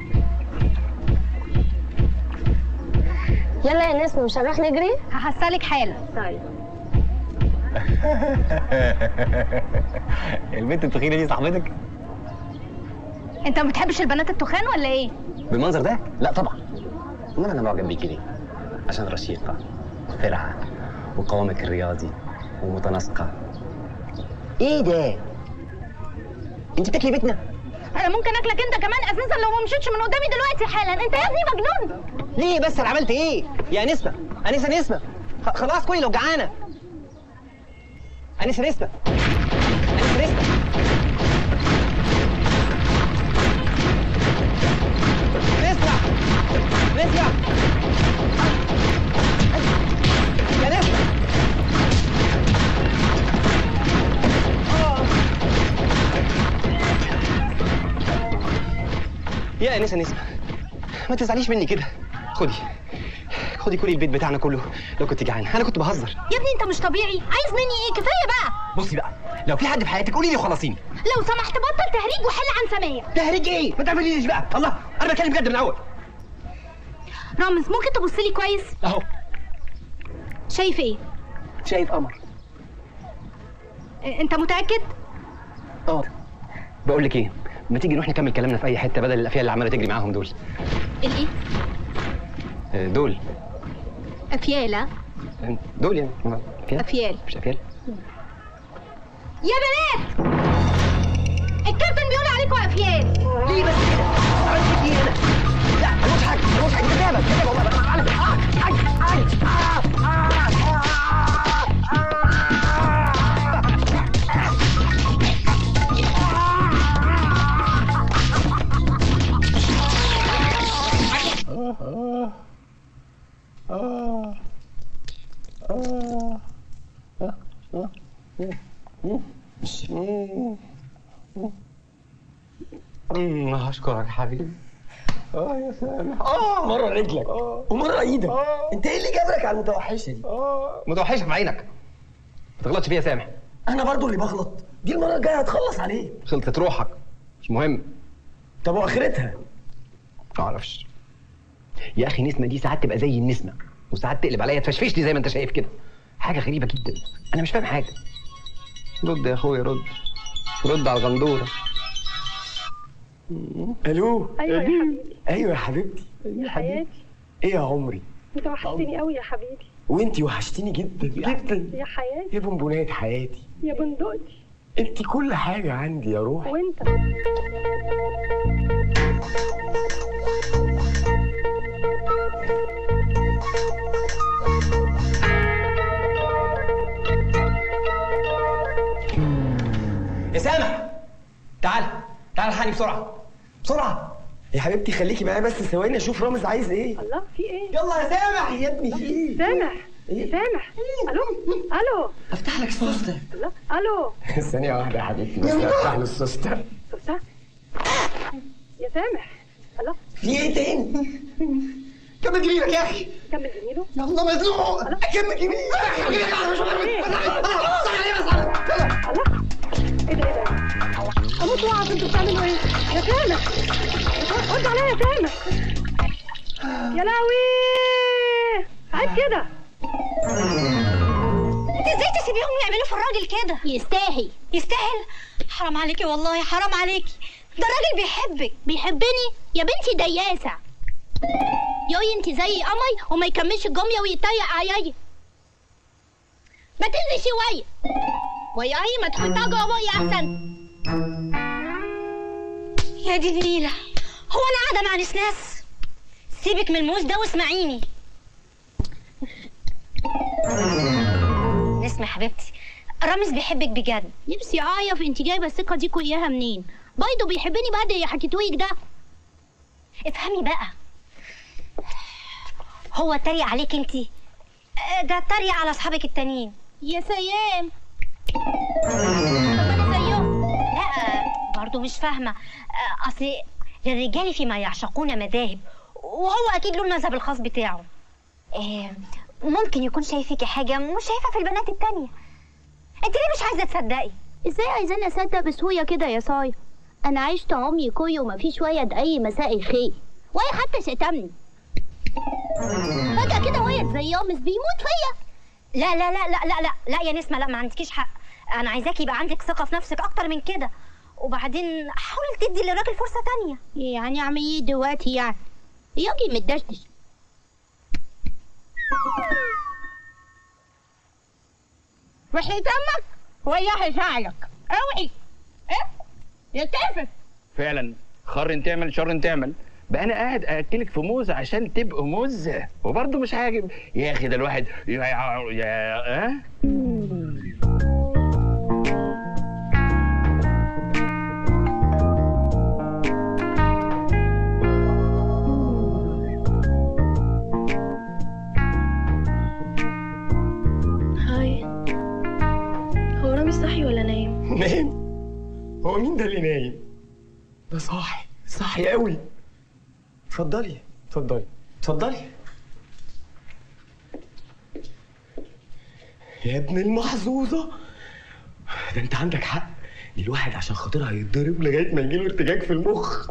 يلا يا نسمة مش هنروح نجري؟ هحصلك حالا. طيب. البنت التخينه دي صاحبتك؟ انت ما بتحبش البنات التخان ولا ايه؟ بالمنظر ده؟ لا طبعا. امال انا معجب بيكي ليه؟ عشان رشيقه وفرعه وقوامك الرياضي ومتناسقه. ايه ده؟ انت بتاكلي بيتنا؟ انا ممكن اكلك انت كمان اساسا لو ما مشيتش من قدامي دلوقتي حالا. انت يا ابني مجنون. ليه بس؟ انا عملت ايه؟ يا نسمة، انسه نسمة، خلاص كلي لو جعانه. انسه نسمة، انسه نسمة. نسمة يا نسمة. يا انسه نسمة، ما تزعليش مني كده. خدي كلي البيت بتاعنا كله لو كنت جعانه. انا كنت بهزر يا ابني. انت مش طبيعي. عايز مني ايه؟ كفايه بقى. بصي بقى، لو في حد في حياتك قولي لي وخلصيني. لو سمحت بطل تهريج وحل عن سمايه. تهريج ايه؟ ما تعمليش بقى. الله، انا بتكلم بجد من الاول. رامز ممكن تبص لي كويس؟ اهو. شايف ايه؟ شايف قمر. انت متاكد؟ بقول لك ايه، ما تيجي نروح نكمل كلامنا في اي حته بدل الافيال اللي عماله تجري معاهم دول. الايه؟ دول افياله؟ دول يعني افيال. مش افيال. يا بنات الكابتن بيقول عليكم افيال. ليه بس كده؟ عملت ايه انا؟ لا ملوش حاجه ملوش حاجه. كتابه هشكرك حبيبي. يا سامح. مره رجلك ومره ايدك. انت ايه اللي جابرك على المتوحشه دي؟ متوحشه في عينك. ما تغلطش فيها يا سامح. انا برضو اللي بغلط. دي المره الجايه هتخلص عليه. خلطت روحك مش مهم. طب واخرتها؟ ما اعرفش يا اخي. نسمه دي ساعات تبقى زي النسمه وساعات تقلب عليا تفشفشني زي ما انت شايف كده. حاجه غريبه جدا. انا مش فاهم حاجه. رد يا اخويا رد. رد على الغندوره. الو. ايوه يا حبيبي. ايوه يا حبيبتي. يا حياتي. ايه يا عمري؟ انت وحشتني قوي يا حبيبي. وانتي وحشتيني جدا جدا يا حياتي. يا بونبونات حياتي. يا بندقتي. انتي كل حاجه عندي يا روحي. وانت. يا سامح تعال الحقني بسرعه بسرعه يا حبيبتي. خليكي معايا بس ثواني اشوف رامز عايز ايه. الله في ايه؟ يلا يا سامح يا ابني في ايه؟ سامح يا سامح. الو افتح لك السوسته. الله الو. ثانيه واحده يا حبيبتي بس افتح له السوسته. سوسته يا سامح. الله في ايه تاني؟ كمل جميلك يا اخي. كمل جميله. يلا مزنوق. كمل جميلك. ايه ده اموت واقف. انتوا بتعملوا ايه يا سامح؟ رد عليا يا سامح. يا لهوي عيب كده. انت ازاي تسيبيهم يعملوا في الراجل كده؟ يستاهل. حرام عليكي والله حرام عليكي. ده الراجل بيحبني يا بنتي دياسه. يوي انت زي قمي وما يكملش الجمله ويتريق عليا. ما تنزلي شويه وياي ما تحطها جوه بقي احسن. يا دي النيله هو انا قاعده مع نسناس؟ سيبك من الموز ده واسمعيني. نسمع حبيبتي رامز بيحبك بجد. نفسي اعرف انت جايبه الثقه دي كلها منين؟ برضه بيحبني بعد اللي حكيتهولك ده. افهمي بقى. هو اتريق عليك انتي؟ ده اتريق على اصحابك التانيين. يا سلام. طب انا زيهم. لا برضه مش فاهمه. اصل للرجال فيما يعشقون مذاهب وهو اكيد له المذهب الخاص بتاعه. ممكن يكون شايفك حاجه مش شايفها في البنات التانيه. انت ليه مش عايزه تصدقي؟ ازاي عايزاني اصدق بسهوله كده يا صايا؟ انا عشت عمري كله ومفيش ويد اي مساء الخير ولا حتى شتمني. فجأة كده ويد زي يومس بيموت فيا. لا لا لا لا لا لا لا يا نسمة، لا ما عندكيش حق. انا عايزاكي يبقى عندك ثقة في نفسك اكتر من كده، وبعدين حاولي تدي للراجل فرصة تانية. يعني اعمل ايه دلوقتي يعني؟ ياجي متدشدش. وحياة امك وياها شعرك اوعي. ايه يا تافه. فعلا خر تعمل شر تعمل. بقى انا قاعد اكلك في موز عشان تبقوا موز وبرضه مش عاجب يا اخي. ده الواحد ها هاي. هو رامي صاحي ولا نايم؟ نايم؟ هو مين ده اللي نايم؟ ده صاحي صاحي قوي. اتفضلي اتفضلي اتفضلي يا ابن المحظوظة. ده انت عندك حق، دي الواحد عشان خاطرها يتضرب لغاية ما يجيله ارتجاج في المخ.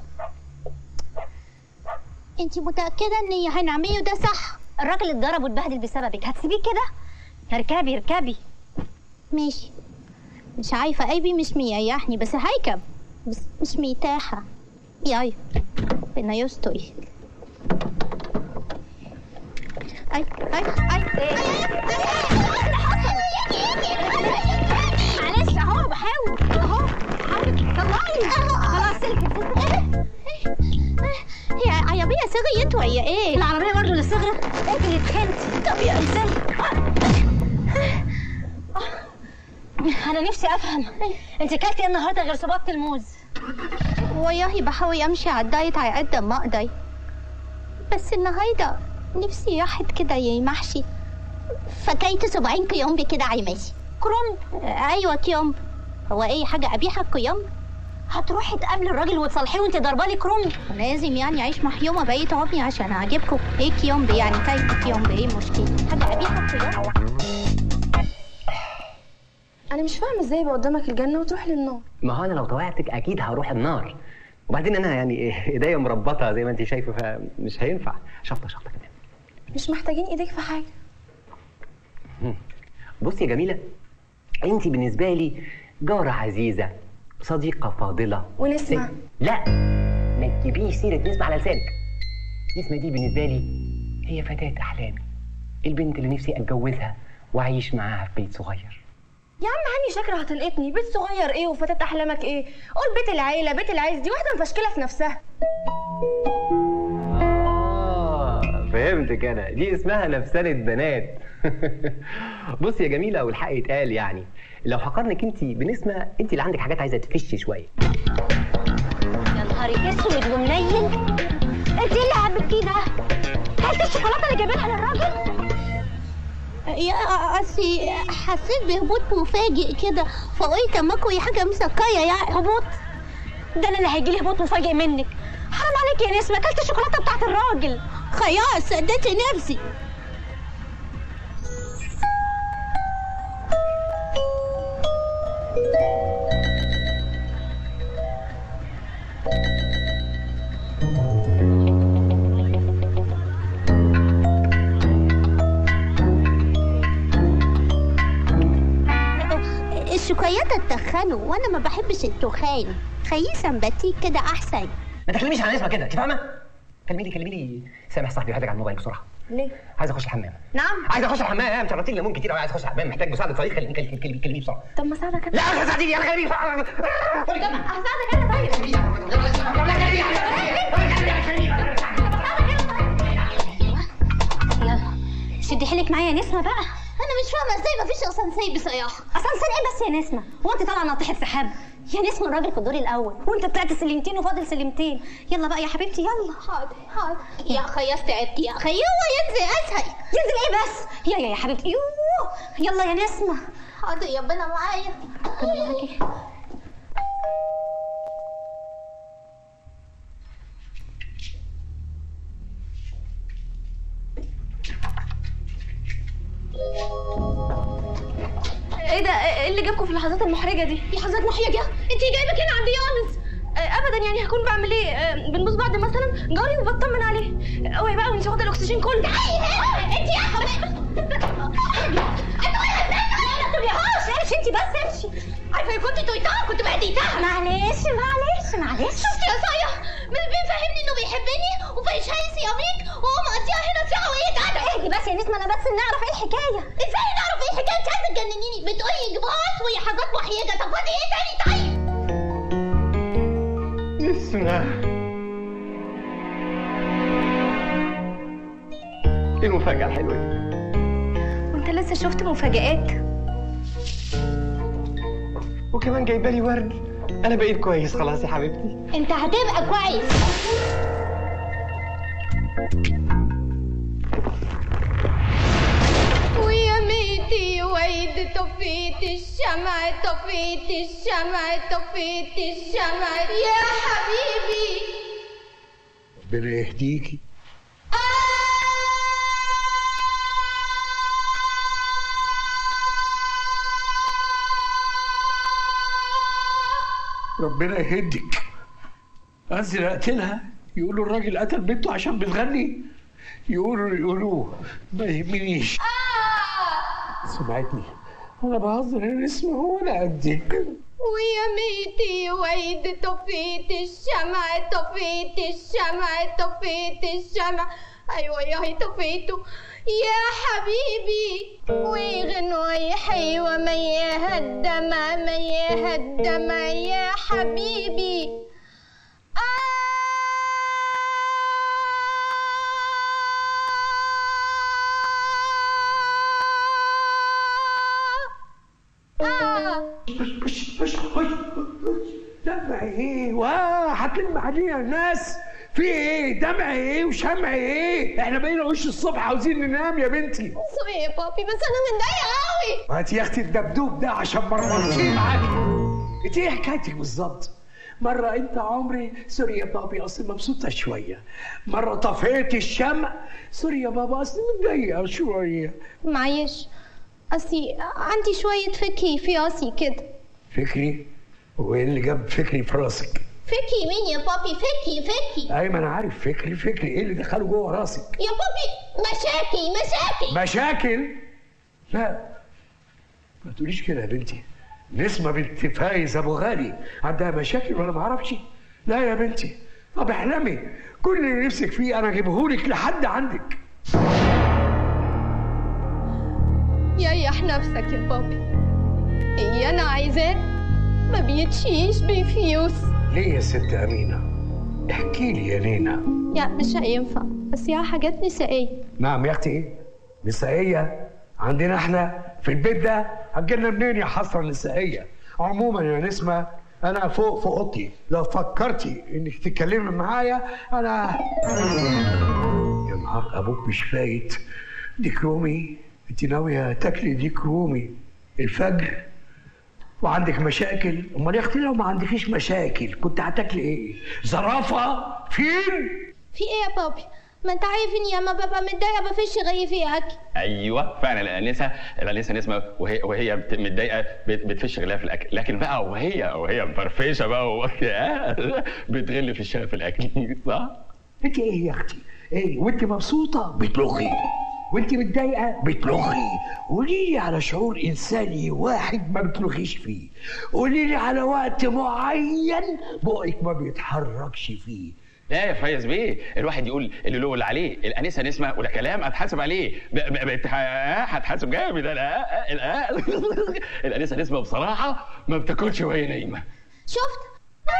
انت متأكدة ان اللي هنعمله ده صح؟ الراجل اتضرب واتبهدل بسببك، هتسيبيه كده؟ اركبي اركبي. ماشي. مش عارفة قلبي مش مريحني بس هركب، بس مش مرتاحة. ياي ربنا يستر. اي اي اي معلش اهو بحاول اهو طلعي خلاص سلكت هي عربية صغري انتوا هي ايه؟ العربية برضه اللي صغرت؟ انت اللي اتخنتي. طب يا انسان انا نفسي افهم انت كلتي ايه النهارده غير صباطة الموز؟ والله بحاول امشي على الدايت على قد ما اقدر، بس النهارده نفسي راحت كده يا محشي، فكيت صباعين كيومبي كده على ماشي. كرنب؟ ايوه كيومب. هو ايه حاجه قبيحه الكيومب؟ هتروحي تقابلي الراجل وتصالحيه وانت ضربالي كرنب؟ لازم يعني اعيش محيومه بقيه عمري عشان اعجبكم. ايه كيومب يعني؟ كيف كيومب ايه المشكله؟ حاجه قبيحه الكيومب. انا مش فاهمه ازاي يبقى قدامك الجنه وتروح للنار. ما هو انا لو طوعتك اكيد هروح النار، وبعدين انا يعني ايديا مربطه زي ما انت شايفه فمش هينفع. شفطه كمان. مش محتاجين ايديك في حاجه. بصي يا جميله، انت بالنسبه لي جاره عزيزه، صديقه فاضله. ونسمه؟ لا، ما تجيبيش سيره نسمه على لسانك. نسمه دي بالنسبه لي هي فتاه احلامي، البنت اللي نفسي اتجوزها واعيش معاها في بيت صغير. يا عم هاني شكلها هتنقطني. بيت صغير ايه وفتاة احلامك ايه؟ قول بيت العيله، بيت العز. دي واحده مفشكله في نفسها. فهمتك انا، دي اسمها نفسانة بنات. بصي يا جميله، والحق يتقال يعني لو هقارنك انت بنسمه، انت اللي عندك حاجات عايزه تفشي شويه. يا نهاري اسود ومنيل، انت ايه اللي عملتيه ده؟ كلت الشوكولاته اللي جايبينها للراجل؟ يا اصلي حسيت بهبوط مفاجئ كده، فقلت اما اكل حاجه مسكره. يعني هبوط؟ ده انا اللي هيجي لي هبوط مفاجئ منك. حرام عليك يا نسمه، كلت الشوكولاته بتاعت الراجل. خلاص سديت نفسي. الشوكولاته تتخنوا وانا ما بحبش التخان، خليه سمباتيك كده احسن. ما تكلميش على نسمه كده، انت فاهمه؟ كلمي لي سامح صاحبي وهاتك على الموبايل بسرعه. ليه؟ عايز اخش الحمام. نعم؟ عايز اخش الحمام، شربتي لي ليمون كتير قوي، عايز اخش الحمام، محتاج مساعده صديق. كلميه بسرعه. طب ما اساعدك انا. لا ساعديني، يلا كلميه بسرعه. طب هساعدك انا. طيب يلا شدي حيلك معايا يا نسمه بقى. انا مش فاهمه ازاي مفيش اسانسير بصراحه. اسانسير ايه بس يا نسمه؟ هو انت طالعه ناطحه سحاب؟ يا نسمه الراجل في الدور الاول وانت طلعت سلمتين وفاضل سلمتين. يلا بقى يا حبيبتي يلا. حاضر يا اخي تعبت يا اخي. هو ينزل اسهل. ينزل ايه بس؟ يا حبيبتي يوه. يلا يا نسمه. حاضر يا ربنا معايا. ربنا معاكي. ايه ده؟ ايه اللي جابكم في اللحظات المحرجه دي؟ لحظات محرجه؟ انت جايبك هنا عند يونس؟ ابدا، يعني هكون بعمل ايه؟ بنبوس بعض مثلا؟ جاري وبطمن عليه. اوعي بقى وانت واخده الاكسجين كله. انت يا حبيبتي امشي انت بس امشي. عارفه كنت تويتها كنت بهديتها. معلش شفتي يا صايع؟ بيفهمني انه بيحبني وفايش هايس ياميك وهو مقضيها هنا ساعه وهي قاعده. اهدي بس يا نسمه، انا بس نعرف ايه الحكايه. ازاي نعرف ايه الحكايه؟ انت عايزه تجننيني. بتقولي جباس ولحظات محرجه. طب فاضي ايه تاني طيب؟ نسمه ايه المفاجاه الحلوه دي؟ وانت لسه شفت مفاجآت؟ وكمان جايبه لي ورد. انا بقيت كويس خلاص يا حبيبتي. انت هتبقى كويس. ويا ميتي ويد طفيت الشمع طفيت الشمع طفيت الشمع يا حبيبي. ربنا يهديكي. ربنا يهدك. انزل اقتلها؟ يقولوا الراجل قتل بنته عشان بتغني؟ يقولوه ما يهمنيش. سمعتني انا بهزر يا نسمه، هو انا قدك. ويا ميتي ويد طفيت الشمع طفيت الشمع طفيت الشمع. ايوه يا هي طفيته يا حبيبي ويغنوا حيوة مياها الدمع مياها الدمع يا حبيبي دمع ايه؟ هتلم علينا الناس في ايه؟ دمع ايه وشمع ايه؟ احنا بقينا وش الصبح عاوزين ننام يا بنتي. سوري يا بابي بس انا متضايقه قوي. هاتي يا اختي الدبدوب ده عشان مرتين معاكي. انت ايه حكايتك بالظبط؟ مرة انت عمري سوري يا بابي اصلي مبسوطة شوية، مرة طفيت الشمع سوري يا بابا اصلي متضايقة شوية. معلش اصلي عندي شوية فكري في راسي كده. فكري؟ وايه اللي جاب فكري في راسك؟ فكري مين يا بابي؟ فكري ايوه انا عارف فكري ايه اللي دخله جوه راسك؟ يا بابي مشاكل؟ لا ما تقوليش كده يا بنتي. نسمة بنت فايز ابو غالي عندها مشاكل ولا ما اعرفش؟ لا يا بنتي طب احلمي كل اللي نفسك فيه انا اجيبهولك لحد عندك. ريح نفسك يا بابي. اللي انا عايزاه ما بيتشيش بفلوس. ليه يا ست امينه؟ احكي لي يا نينا. يعني مش هينفع بس يا حاجات نسائيه. نعم يا اختي ايه؟ نسائيه؟ عندنا احنا في البيت ده هتجيلنا منين يا حسره نسائيه؟ عموما يا نسمه انا فوق في اوضتي، لو فكرتي انك تتكلمي معايا انا يا نهار ابوك مش فايت. ديك رومي انت ناويه تاكلي ديك رومي الفجر وعندك مشاكل؟ امال يا اختي لو ما عندكيش مشاكل كنت هتاكلي ايه؟ زرافه؟ فين؟ في ايه يا بابي؟ ما انت عارف اني لما ببقى متضايقه بفش غير في اكل. ايوه فعلا الانسه نسمه وهي متضايقه بتفش غلها في الاكل، لكن بقى وهي مفرفشه بقى بتغل في الشغل في الاكل صح؟ انت ايه يا اختي؟ ايه وانت مبسوطه بتلغي وانت متضايقه بتلغي. قولي لي على شعور انساني واحد ما بتلغيش فيه، قولي لي على وقت معين بقك ما بيتحركش فيه. لا يا فايز بيه الواحد يقول اللي له اللي عليه. الانسه نسمه ولا كلام هتحاسب عليه هتحاسب جامد. الانسه نسمه بصراحه ما بتاكلش وهي نايمه. شفت؟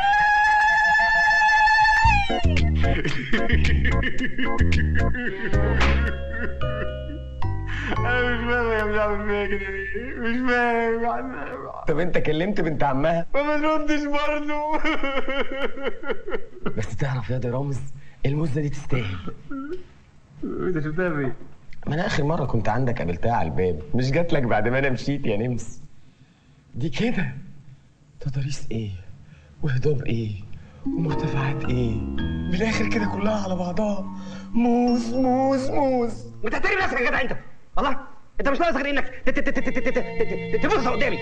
انا مش فاهم يا بتعمل فيا كده ليه؟ مش فاهم. طب انت كلمت بنت عمها؟ ما بتردش برضه. بس تعرف يا دي رامز المزه دي تستاهل. انت شفتها فين؟ ما انا اخر مره كنت عندك قابلتها على الباب، مش جات لك بعد ما انا مشيت يا نمس؟ دي كده تضاريس ايه وهضاب ايه ومرتفعات ايه، من الاخر كده كلها على بعضها موز موز موز. انت هترمي نفسك يا جدع انت. الله انت مش ناقص غير انك تبص قدامي.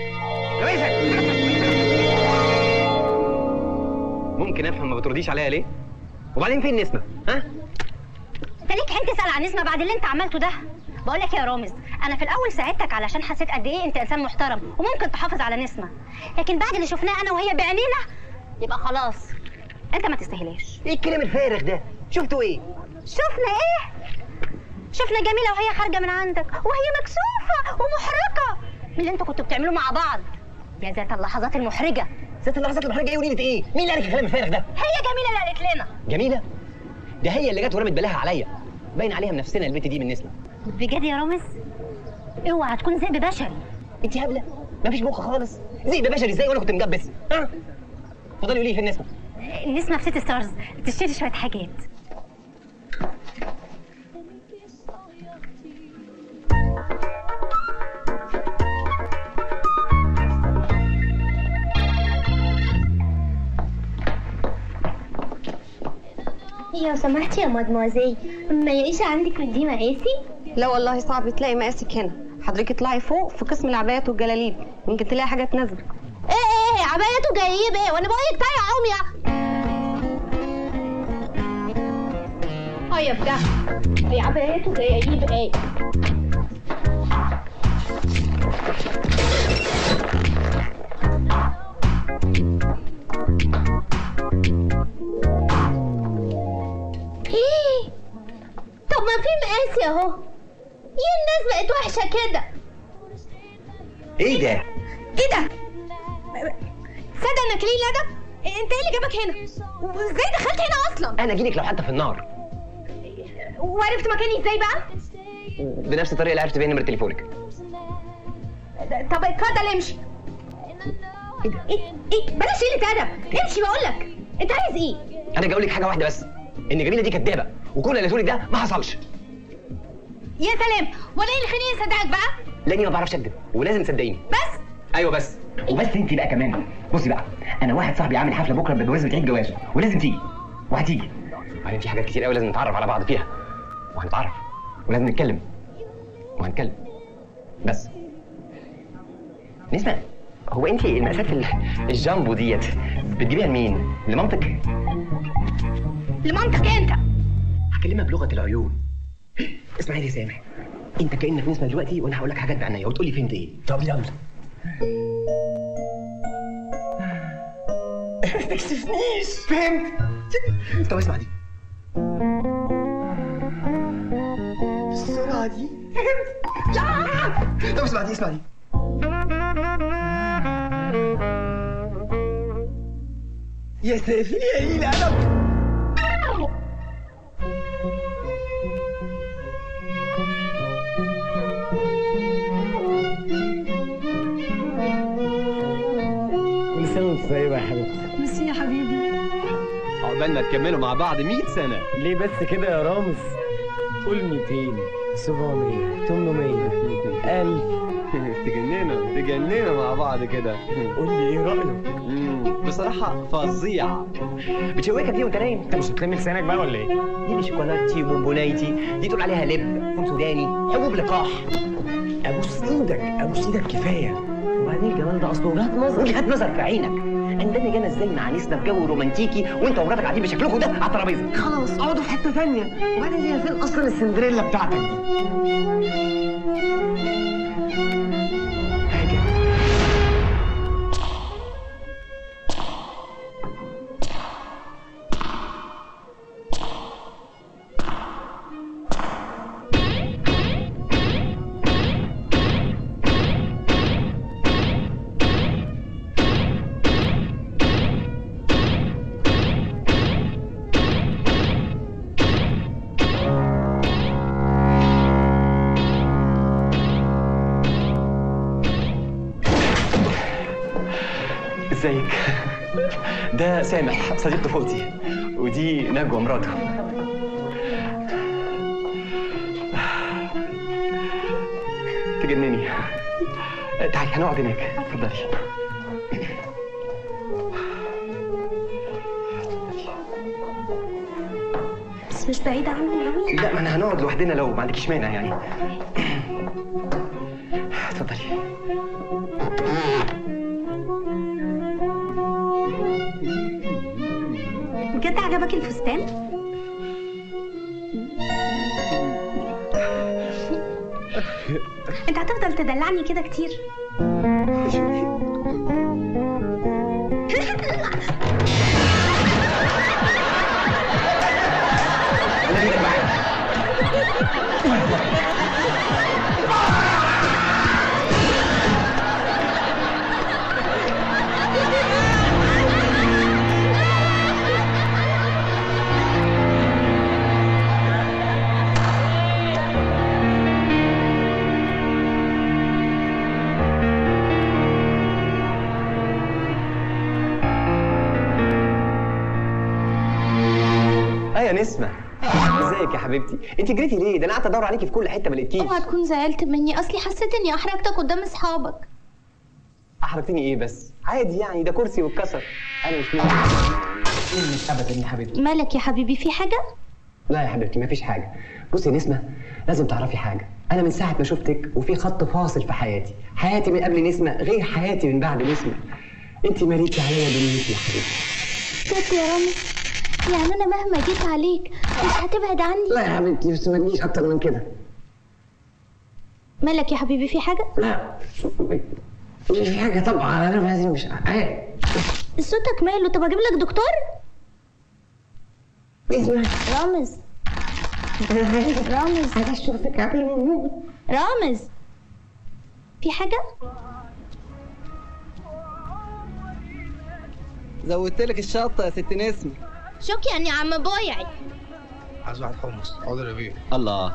ممكن افهم ما بترديش عليا ليه؟ وبعدين فين نسمه؟ ها؟ انت ليك حين تسال عن نسمه بعد اللي انت عملته ده؟ بقول لك يا رامز انا في الاول ساعدتك علشان حسيت قد ايه انت انسان محترم وممكن تحافظ على نسمه، لكن بعد اللي شفناه انا وهي بعينينا يبقى خلاص انت ما تستاهلش. ايه الكلام الفارغ ده؟ شفتوا ايه؟ شفنا ايه؟ شفنا جميله وهي خارجه من عندك وهي مكسوفه ومحرجه من اللي انتوا كنتوا بتعملوه مع بعض. يا ذات اللحظات المحرجه. ذات اللحظات المحرجه ايه ونيلة ايه؟ مين اللي قالك الكلام الفارغ ده؟ هي جميله اللي قالت لنا. جميله؟ ده هي اللي جت ورمت بلاها عليا. باين عليها منافسنا البنت دي من نسمه. بجد يا رامز؟ اوعى تكون ذئب بشري. انت هبله؟ مفيش مخ خالص. ذئب بشري ازاي وانا كنت مجبس؟ ها؟ اتفضلي قولي لي فين نسمه؟ نسمه في سيتي ستارز تشتري شويه حاجات. لو سمحتي يا مادموزيل ما يقيش عندك ودي مقاسي؟ لا والله صعب تلاقي مقاسك هنا. حضرتك اطلعي فوق في قسم العبايات والجلاليب يمكن تلاقي حاجه تناسبك. ايه عبايات وجلاليب ايه وانا بقول لك طالعه قومي يا بتاع هي عبايات وجلاليب ايه؟ طب ما في مقاسي اهو. بقت وحشه كده. ايه ده؟ ايه ده؟ تصدق انك ليه الادب؟ انت ايه اللي جابك هنا؟ وازاي دخلت هنا اصلا؟ انا اجيلك لو حتى في النار. وعرفت مكاني ازاي بقى؟ بنفس الطريقه اللي عرفت بيها نمره تليفونك. طب اتفضل امشي. ايه بلاش قله ادب، امشي بقول لك. انت عايز ايه؟ انا جاي اقول لك حاجه واحده بس، ان جميله دي كدابه وكل اللي قالته لك ده ما حصلش. يا سلام، وانا ايه اللي خليني اصدقك بقى؟ لاني ما بعرفش اكذب ولازم تصدقيني. بس؟ ايوه بس. وبس انت بقى كمان. بصي بقى، انا واحد صاحبي عامل حفله بكره بمناسبه عيد جوازه ولازم تيجي وهتيجي. وبعدين في حاجات كتير قوي لازم نتعرف على بعض فيها وهنتعرف ولازم نتكلم وهنتكلم. بس نسمع، هو انت المقاسات الجامبو ديت بتجيبيها لمين؟ لمامتك؟ لمامتك انت. هكلمها بلغه العيون. اسمعي لي سامح، انت كانك نسمع دلوقتي وانا هقول لك حاجات بعناية وتقول لي فهمت ايه. طب يلا. ما تكسفنيش. فهمت؟ طب اسمع دي. السرعه دي. فهمت؟ طب اسمع دي، اسمع دي. يا سافر يا قليل ادب. كل سنه وانت طيبه يا حبيبتي. ميرسي يا حبيبي. عقبالنا تكملوا مع بعض 100 سنه. ليه بس كده يا رامز؟ قول 200 700 800 1000. تجننا مع بعض كده. قول لي ايه رايك؟ بصراحه فظيع. بتشوكك دي وانت نايم؟ انت مش هتلم لسانك بقى ولا ايه؟ دي مش شوكولاتي وبونبونايتي، دي تقول عليها لب، فول سوداني، حبوب لقاح. ابوس ايدك ابوس ايدك كفايه. وبعدين الجمال ده اصله وجهات نظر. وجهات نظر في عينك. عندنا جانا ازاي مع نسنا في جو رومانتيكي وانت ومراتك قاعدين بشكلكم ده على الترابيزه؟ خلاص اقعدوا في حته ثانيه. وبعدين هي فين اصلا السندريلا بتاعتك دي؟ ازيك؟ ده سامح صديق طفولتي ودي نجوى مراته. تجنني. تعالي هنقعد هناك، اتفضلي. بس مش بعيدة عني قوي. لا ما انا هنقعد لوحدنا لو ما عندكيش مانع يعني. اتفضلي. بجد عجبك الفستان؟ انت هتفضل تدلعني كده كتير. يا نسمة، ازيك يا حبيبتي؟ انت جريتي ليه؟ ده انا قعدت ادور عليكي في كل حته ما لقيتكيش. اوعى تكون زعلت مني، اصلي حسيت اني احرجتك قدام اصحابك. احرجتني ايه بس؟ عادي يعني، ده كرسي واتكسر. انا مش مش ابدا يا حبيبتي. مالك يا حبيبي، في حاجه؟ لا يا حبيبتي مفيش حاجه. بصي يا نسمة، لازم تعرفي حاجه، انا من ساعه ما شفتك وفي خط فاصل في حياتي. حياتي من قبل نسمة غير حياتي من بعد نسمة. انت ماليتي عليا دنيتي يا حبيبتي. بجد يا رامز؟ يعني انا مهما جيت عليك مش هتبعد عني؟ لا يا حبيبتي بس ما تجيش اكتر من كده. مالك يا حبيبي، في حاجه؟ لا مش في حاجه طبعا، انا مش عارف. صوتك ماله؟ طب اجيب لك دكتور؟ رامز رامز عايز اشوفك قبل ما اموت. رامز في حاجة؟ زودت لك الشطه يا ست نسمه. شكرا يا عم بويعي. عايز واحد حمص. حاضر يا بيه. الله.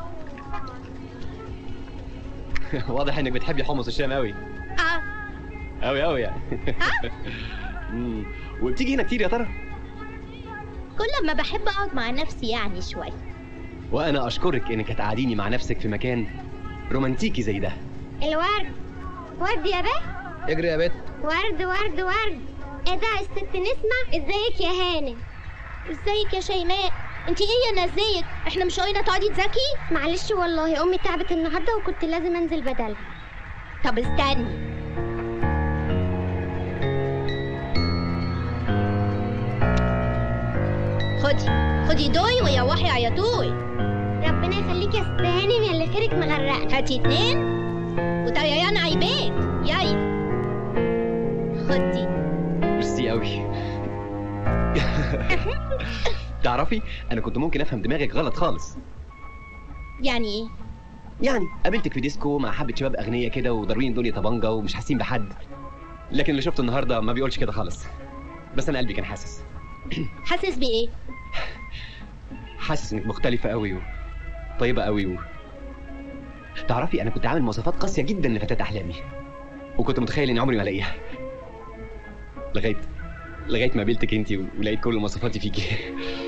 واضح انك بتحبي حمص الشام قوي. قوي يعني. وبتيجي هنا كتير يا ترى؟ كل ما بحب اقعد مع نفسي يعني شويه. وانا اشكرك انك هتقعديني مع نفسك في مكان رومانتيكي زي ده. الورد ورد يا بيه. اجري يا بت. ورد ورد ورد. ايه ده الست نسمة؟ ازيك يا هانم؟ ازيك يا شيماء؟ انت ايه يا نزيك؟ احنا مش قايلة تقعدي تذاكي؟ معلش والله امي تعبت النهارده وكنت لازم انزل بدلها. طب استني. خدي دوي ويوحي عيطوي. ربنا يخليك يا ست هانم يا اللي خيرك مغرقنا. هاتي 2 وطريان عيبين. ياي خدي. ميرسي قوي. تعرفي انا كنت ممكن افهم دماغك غلط خالص. يعني ايه؟ يعني قابلتك في ديسكو مع حبه شباب اغنياء كده وضاربين الدنيا طبنجه ومش حاسين بحد، لكن اللي شفته النهارده ما بيقولش كده خالص. بس انا قلبي كان حاسس. حاسس بايه؟ حاسس انك مختلفه قوي وطيبه قوي تعرفي انا كنت عامل مواصفات قاسيه جدا لفتاه احلامي، وكنت متخيل اني عمري ما الاقيها لغايه ما قابلتك انت ولقيت كل مواصفاتي فيكي.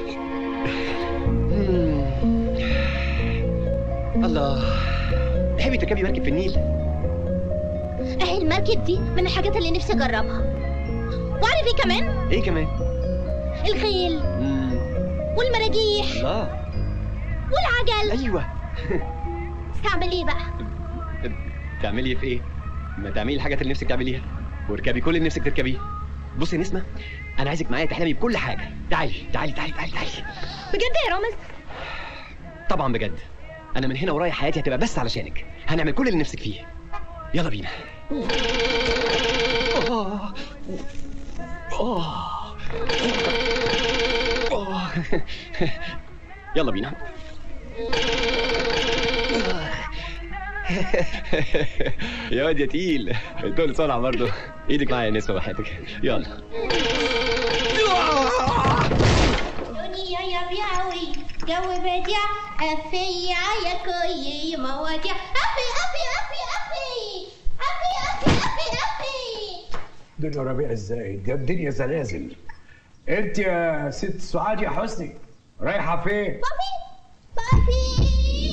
الله. تحبي تركبي مركب في النيل؟ اهي المركب دي من الحاجات اللي نفسي اجربها. وعارف ايه كمان؟ ايه كمان؟ الخيل والمراجيح. الله. والعجل. ايوه. تعمل ايه بقى؟ تعملي في ايه؟ ما تعملي الحاجات اللي نفسك تعمليها واركبي كل اللي نفسك تركبيه. بصي يا نسمه، انا عايزك معايا تحلمي بكل حاجه. تعالي. بجد يا رامز؟ طبعا بجد. انا من هنا ورايح حياتي هتبقى بس علشانك. هنعمل كل اللي نفسك فيه. يلا بينا. يلا بينا. يا واد يا تقيل. دول صنع برضه. ايدك معايا يا نسمه وحياتك. يلا. دنيا يا بيعوي جو بديع أفي يا كوي مواجع أفي. دنيا ربيع ازاي؟ ده الدنيا زلازل. انت يا ست سعاد يا حسني رايحه فين؟ بابي.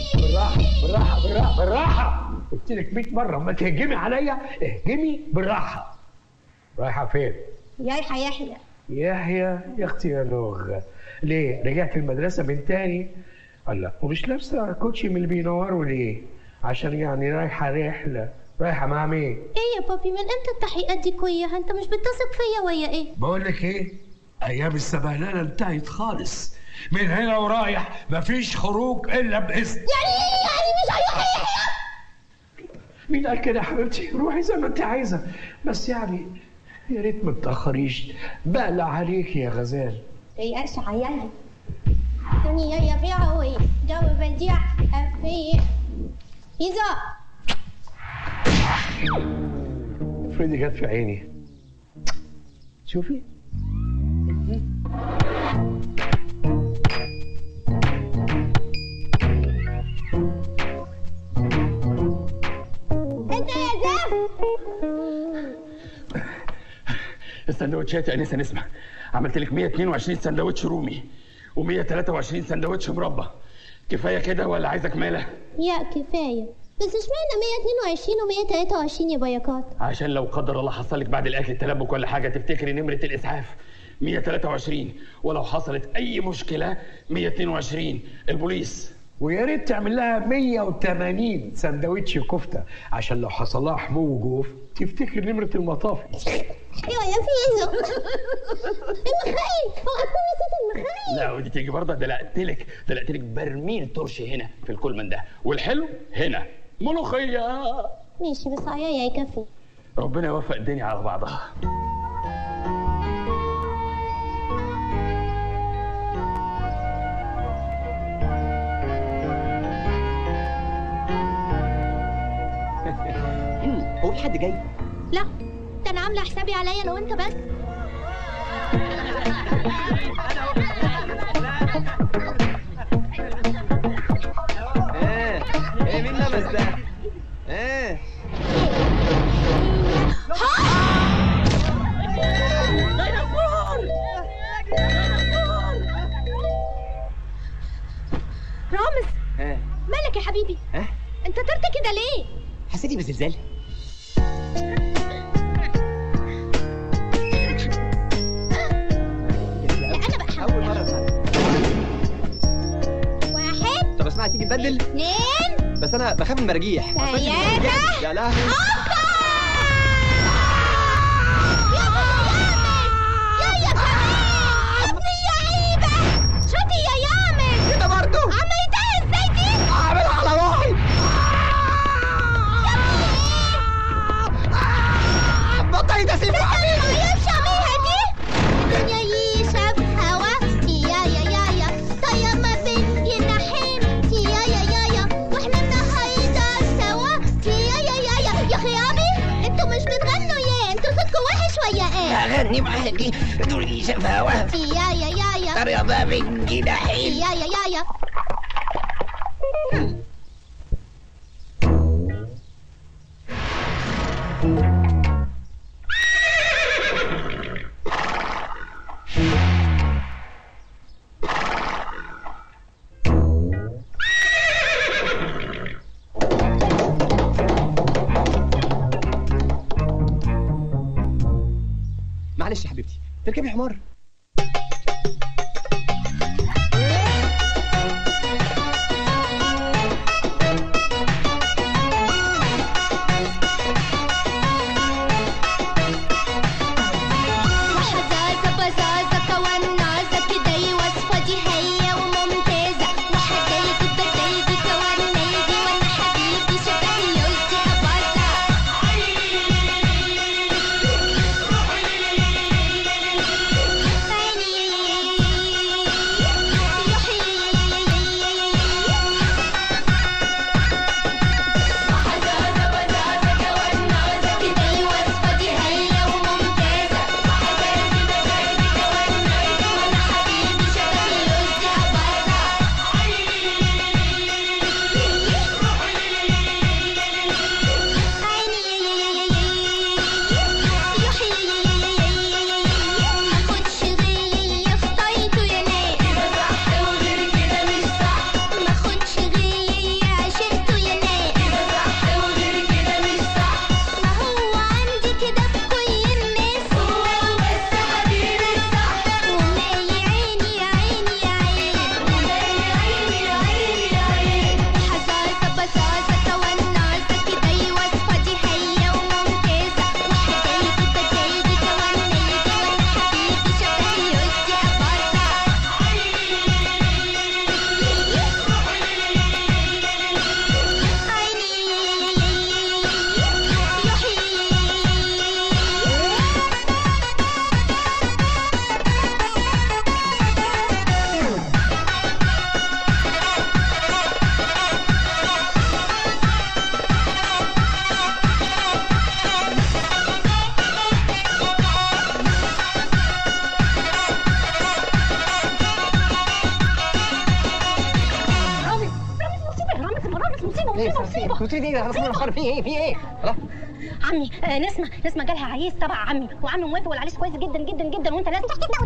بالراحه. قلت لك 100 مره ما تهجمي عليا، اهجمي بالراحه. رايحه فين؟ يحيى. يحيى يا اختي يا لغه. ليه؟ رجعت المدرسه من تاني؟ الله. ومش لابسه كوتشي من اللي بينوروا ليه؟ عشان يعني رايحه رحله. رايحه مع مين؟ ايه يا بابي من امتى التحقيقات دي كوية؟ انت مش بتثق فيا ويا ايه؟ بقول لك ايه؟ ايام السبهلله انتهت خالص. من هنا ورايح مفيش خروج الا باذن. يعني مش هيروح. مين قال كده يا حبيبتي؟ روحي زي ما انت عايزه، بس يعني يا ريت ما تاخريش. بقلق عليكي يا غزال. ايه عيالي. دنيا يا بيعوي جو بديع أفي. إذا افرضي جت في عيني. شوفي. انت يا زاف. السندوتشات يا انسه نسمه، عملت لك 122 سندوتش رومي و123 سندوتش مربى. كفايه كده ولا عايزك ماله؟ يا كفايه. بس اشمعنى 122 و123 يا بياكات؟ عشان لو قدر الله حصل لك بعد الاكل تلبك ولا حاجه تفتكري نمره الاسعاف 123، ولو حصلت اي مشكله 122 البوليس. ويا ريت تعمل لها 180 سندوتش كفته عشان لو حصل لها حمو وجوف تفتكر نمره المطافي. ايوه يا فيزو. المخايل. هو اكون نسيت المخايل. لا ودي تيجي برضه. دلقت لك برميل ترش هنا في الكولمن ده، والحلو هنا ملوخيه. ماشي بس عيايا يكفي. ربنا يوفق الدنيا على بعضها. في حد جاي؟ لا، ده انا عامله حسابي عليا انا وانت بس. ايه مين لمس ده؟ ايه رامز، مالك يا حبيبي؟ انت طرت كده ليه؟ حسيتي بزلزال؟ انا بقى اول مره اسمعها. 1 طب اسمعي تيجي نبدل؟ 2 بس انا بخاف من المراجيح. 3 يا لهوي كده برضه؟ عملتها ازاي دي؟ اعملها على روحي. بطلي تسيب حبيبي. ما ينفعش اعملها دي. الدنيا يعيشها في هوا يا طير ما بين جناحين يا واحنا بنهيص سوا يا خيابي، انتوا مش بتغنوا يا انتوا صوتكم وحش ويا ايه؟ اغني معاكي تقولي شفاوة يا طير ما بين جناحين يا معلش يا حبيبتي، تركبي الحمار. قلت لي ايه؟ خلاص في ايه؟ خلاص عمي نسمة جالها عريس تبع عمي، وعمي موافق والعريس كويس جدا جدا جدا، وانت لازم تحكي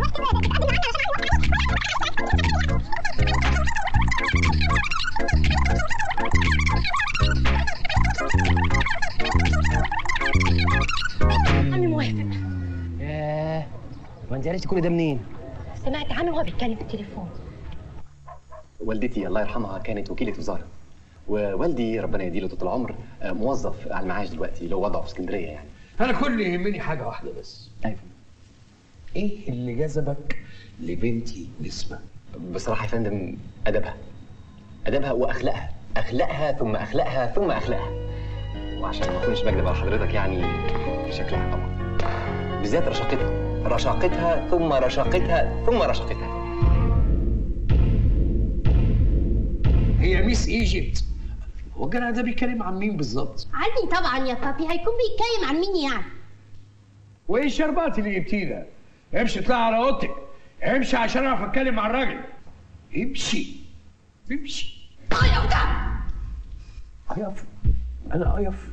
عمي موافق. ياه، وانت عرفتي كل ده منين؟ سمعت عمي وهو بيتكلم في التليفون. والدتي الله يرحمها كانت وكيلة وزارة، ووالدي ربنا يديله طول العمر موظف على المعاش دلوقتي، له وضعه في اسكندريه يعني. انا كل اللي يهمني حاجه واحده بس. ايوه. ايه اللي جذبك لبنتي نسمة؟ بصراحه يا فندم ادبها واخلاقها، اخلاقها ثم اخلاقها ثم اخلاقها. وعشان ما اكونش بكذب على حضرتك يعني شكلها طبعا، بالذات رشاقتها ثم رشاقتها ثم رشاقتها. هي ميس ايجيبت هو الجدع ده بيتكلم عن مين بالظبط؟ عني طبعا يا بابي، هيكون بيتكلم عن مين يعني؟ وايه الشربات اللي جبتيه ده؟ امشي اطلع على اوضتك، امشي عشان اعرف اتكلم مع الراجل. امشي امشي. ايف ده ايف انا ايف.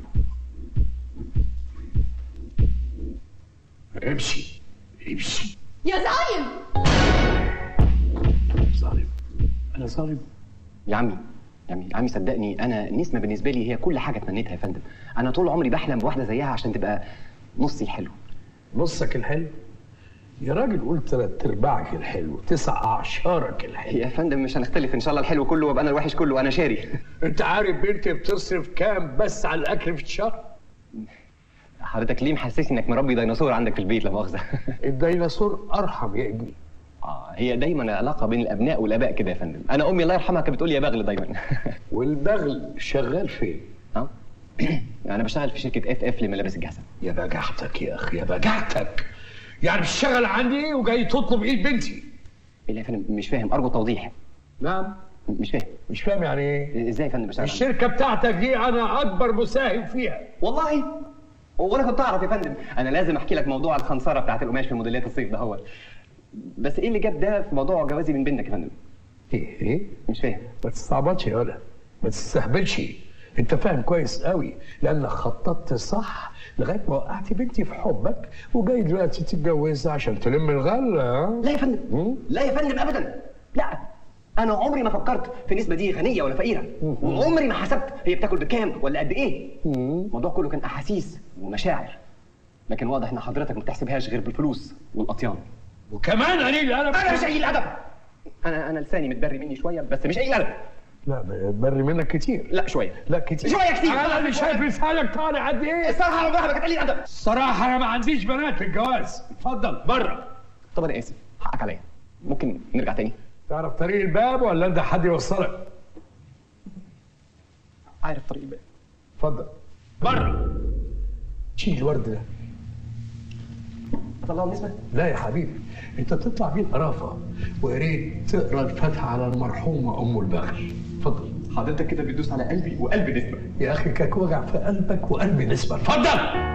امشي امشي يا ظالم. ظالم؟ انا ظالم؟ يا عمي صدقني، انا نسمه بالنسبه لي هي كل حاجه اتمنيتها يا فندم. انا طول عمري بحلم بواحده زيها عشان تبقى نصي الحلو. نصك الحلو؟ يا راجل قول 3/4 الحلو، 19 الحلو. يا فندم مش هنختلف ان شاء الله، الحلو كله وابقى انا الوحش كله، انا شاري. انت عارف بنتي بتصرف كام بس على الاكل في الشهر؟ حضرتك ليه محسسني انك مربي ديناصور عندك في البيت لا مؤاخذه؟ الديناصور ارحم يا ابني. هي دايما علاقه بين الابناء والاباء كده يا فندم. انا امي الله يرحمها كانت بتقول لي يا بغل دايما. والبغل شغال فين؟ انا بشتغل في شركه اف لملابس الجاهزه. يا بجحتك يا اخي يا بجحتك، يعني بتشتغل عندي وجاي تطلب ايد بنتي؟ ايه يا فندم مش فاهم، ارجو توضيح. نعم مش فاهم يعني ايه؟ ازاي يا فندم بشتغل؟ الشركه بتاعتك دي انا اكبر مساهم فيها. والله وانا كنت اعرف يا فندم. انا لازم احكي لك موضوع الخنصره بتاعت القماش في موديلات الصيف ده هو. بس ايه اللي جاب ده في موضوع جوازي من بنتك يا فندم؟ ايه؟ مش فاهم. ما تستعبطش يا ولد، ما تستهبلش، انت فاهم كويس قوي لانك خططت صح لغايه ما وقعت بنتي في حبك وجاي دلوقتي تتجوزها عشان تلم الغله. لا يا فندم لا يا فندم ابدا، لا. انا عمري ما فكرت في النسبه دي غنيه ولا فقيره، وعمري ما حسبت هي بتاكل بكام ولا قد ايه. الموضوع كله كان احاسيس ومشاعر، لكن واضح ان حضرتك ما بتحسبهاش غير بالفلوس والاطيان. وكمان قليل الادب. انا مش قليل الادب، انا لساني متبري مني شويه بس مش قليل الادب. لا متبري منك كتير. لا شويه. لا كتير. شويه كتير. انا اللي شايف لسانك طالع قد ايه. الصراحه انا بحبك قليل الادب. الصراحه انا ما عنديش بنات في الجواز. اتفضل بره. طب انا اسف، حقك عليا، ممكن نرجع تاني؟ تعرف طريق الباب ولا انت حد يوصلك؟ عارف طريق الباب. اتفضل بره. شيل الورد ده. طلعوا النسبه؟ لا يا حبيبي، انت تطلع بيه القرافه، ويا ريت تقرا الفاتحه على المرحومه ام البغل. اتفضل. حضرتك كده بتدوس على قلبي وقلب نسبه. يا اخي كاك وجع في قلبك وقلب نسبه. اتفضل.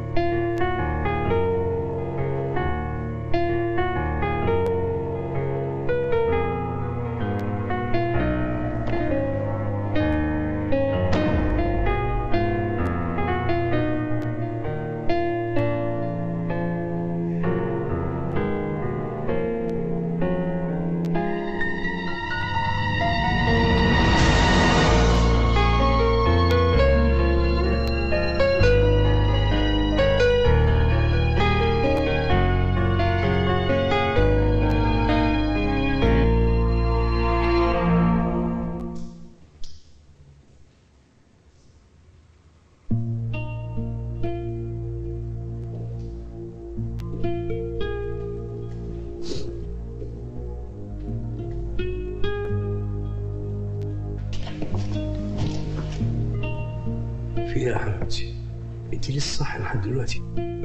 في ايه يا حبيبتي؟ انت لسه صاحيه لحد دلوقتي؟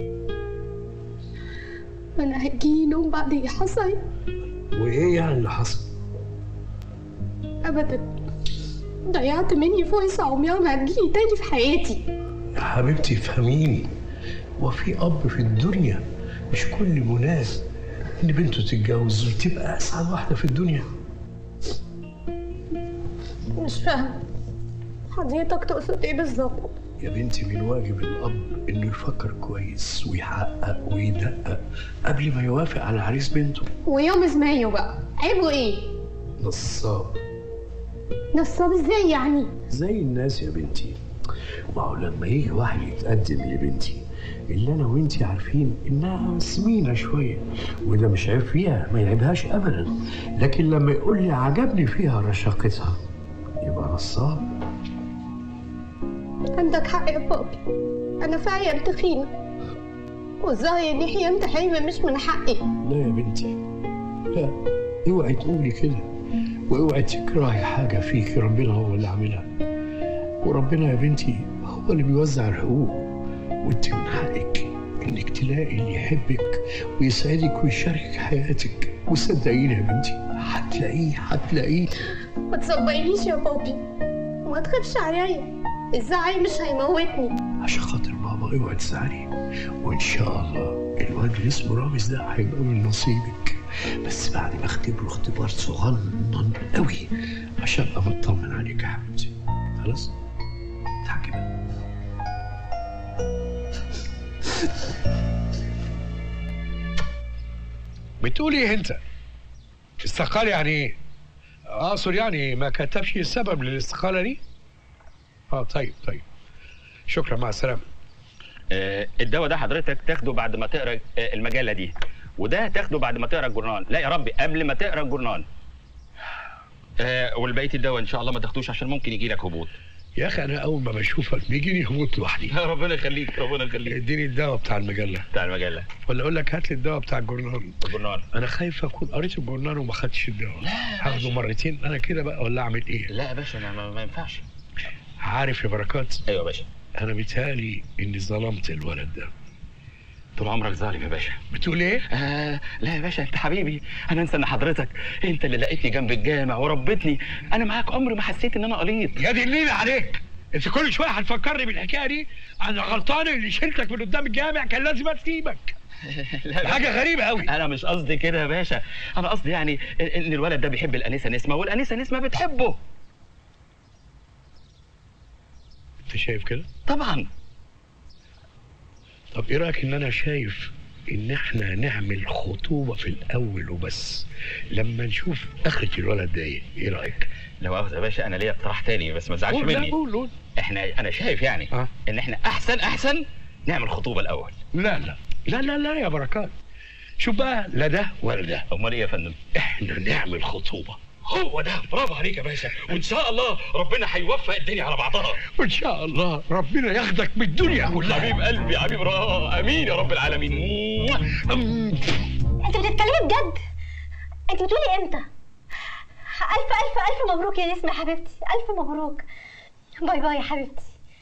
انا هيجيلي نوم بعد اللي حصل. وايه يعني اللي حصل؟ ابدا، ضيعت مني فرصه عمرها ما هتجيلي تاني في حياتي. يا حبيبتي فهميني، وفي اب في الدنيا مش كل مناه ان بنته تتجوز وتبقى اسعد واحده في الدنيا. مش فاهمه حضرتك تقصد ايه بالظبط؟ يا بنتي من واجب الاب انه يفكر كويس ويحقق ويدقق قبل ما يوافق على عريس بنته. ويوم اسماعيل بقى عيبه ايه؟ نصاب. نصاب ازاي يعني؟ زي الناس يا بنتي. ما هو لما يجي واحد يتقدم لبنتي اللي انا وانتي عارفين انها سمينه شويه وده مش عيب فيها، ما يعيبهاش ابدا، لكن لما يقول لي عجبني فيها رشاقتها يبقى نصاب. عندك حق يا بابي، انا فعلا تخينه والظاهر ان حيامة حلمة مش من حقي. لا يا بنتي لا، اوعي تقولي كده واوعي تكرهي حاجه فيك، ربنا هو اللي عاملها، وربنا يا بنتي هو اللي بيوزع الحقوق، وانت من حقك انك تلاقي اللي يحبك ويسعدك ويشارك حياتك، وصدقيني يا بنتي هتلاقيه. ما تصبرنيش يا بابي، وما تخافش عليا، الزعل مش هيموتني. عشان خاطر بابا اوعي تزعلي، وان شاء الله الواد اللي اسمه رامز ده هيبقى من نصيبك، بس بعد ما اختبره اختبار صغنن قوي عشان ابقى مطمن عليك يا حبيبتي. خلاص؟ اضحكي بقى. بتقول ايه انت؟ استقال يعني ايه؟ اقصد يعني ما كتبش السبب للاستقاله دي؟ طيب شكرا، مع السلامه. الدواء ده حضرتك تاخده بعد ما تقرا المجله دي، وده تاخده بعد ما تقرا الجورنال. لا يا ربي، قبل ما تقرا الجورنال. والبقيه الدواء ان شاء الله ما تاخدوش عشان ممكن يجي لك هبوط. يا اخي انا اول ما بشوفك بيجيني هبوط لوحدي. ربنا يخليك ربنا يخليك. اديني الدواء بتاع المجله. ولا اقول لك هات لي الدواء بتاع الجورنال. انا خايف اكون قريت الجورنال وما خدتش الدواء. هاخده مرتين انا كده بقى ولا اعمل ايه؟ لا يا باشا انا ما ينفعش. عارف يا بركات؟ ايوه يا باشا. انا بيتهيألي اني ظلمت الولد ده. طول عمرك ظالم يا باشا. بتقول ايه؟ لا يا باشا انت حبيبي، انا انسى ان حضرتك انت اللي لقيتني جنب الجامع وربتني، انا معاك عمري ما حسيت ان انا قليط. يا دي النيل عليك، انت كل شويه هتفكرني بالحكايه دي. انا غلطان اللي شلتك من قدام الجامع، كان لازم اسيبك. حاجه غريبه قوي. انا مش قصدي كده يا باشا، انا قصدي يعني ان الولد ده بيحب الانسه نسمه والانسه نسمه بتحبه. انت شايف كده؟ طبعا. طب ايه رايك ان انا شايف ان احنا نعمل خطوبه في الاول وبس، لما نشوف اخرة الولد ده ايه رايك؟ لا مؤاخذة يا باشا، انا ليا اقتراح تاني بس ما تزعلش مني. قول. انا شايف يعني ان احنا احسن نعمل خطوبه الاول. لا يا بركات، شوف بقى، لا ده ولا ده. امال ايه يا فندم؟ احنا نعمل خطوبه. هو ده، برافو عليك يا باشا، وان شاء الله ربنا هيوفق الدنيا على بعضها. وان شاء الله ربنا ياخدك من الدنيا كلها. حبيب قلبي حبيب امين يا رب العالمين. انت بتتكلمي بجد؟ انت بتقولي امتى؟ الف مبروك يا نسمة حبيبتي، الف مبروك. باي باي يا حبيبتي.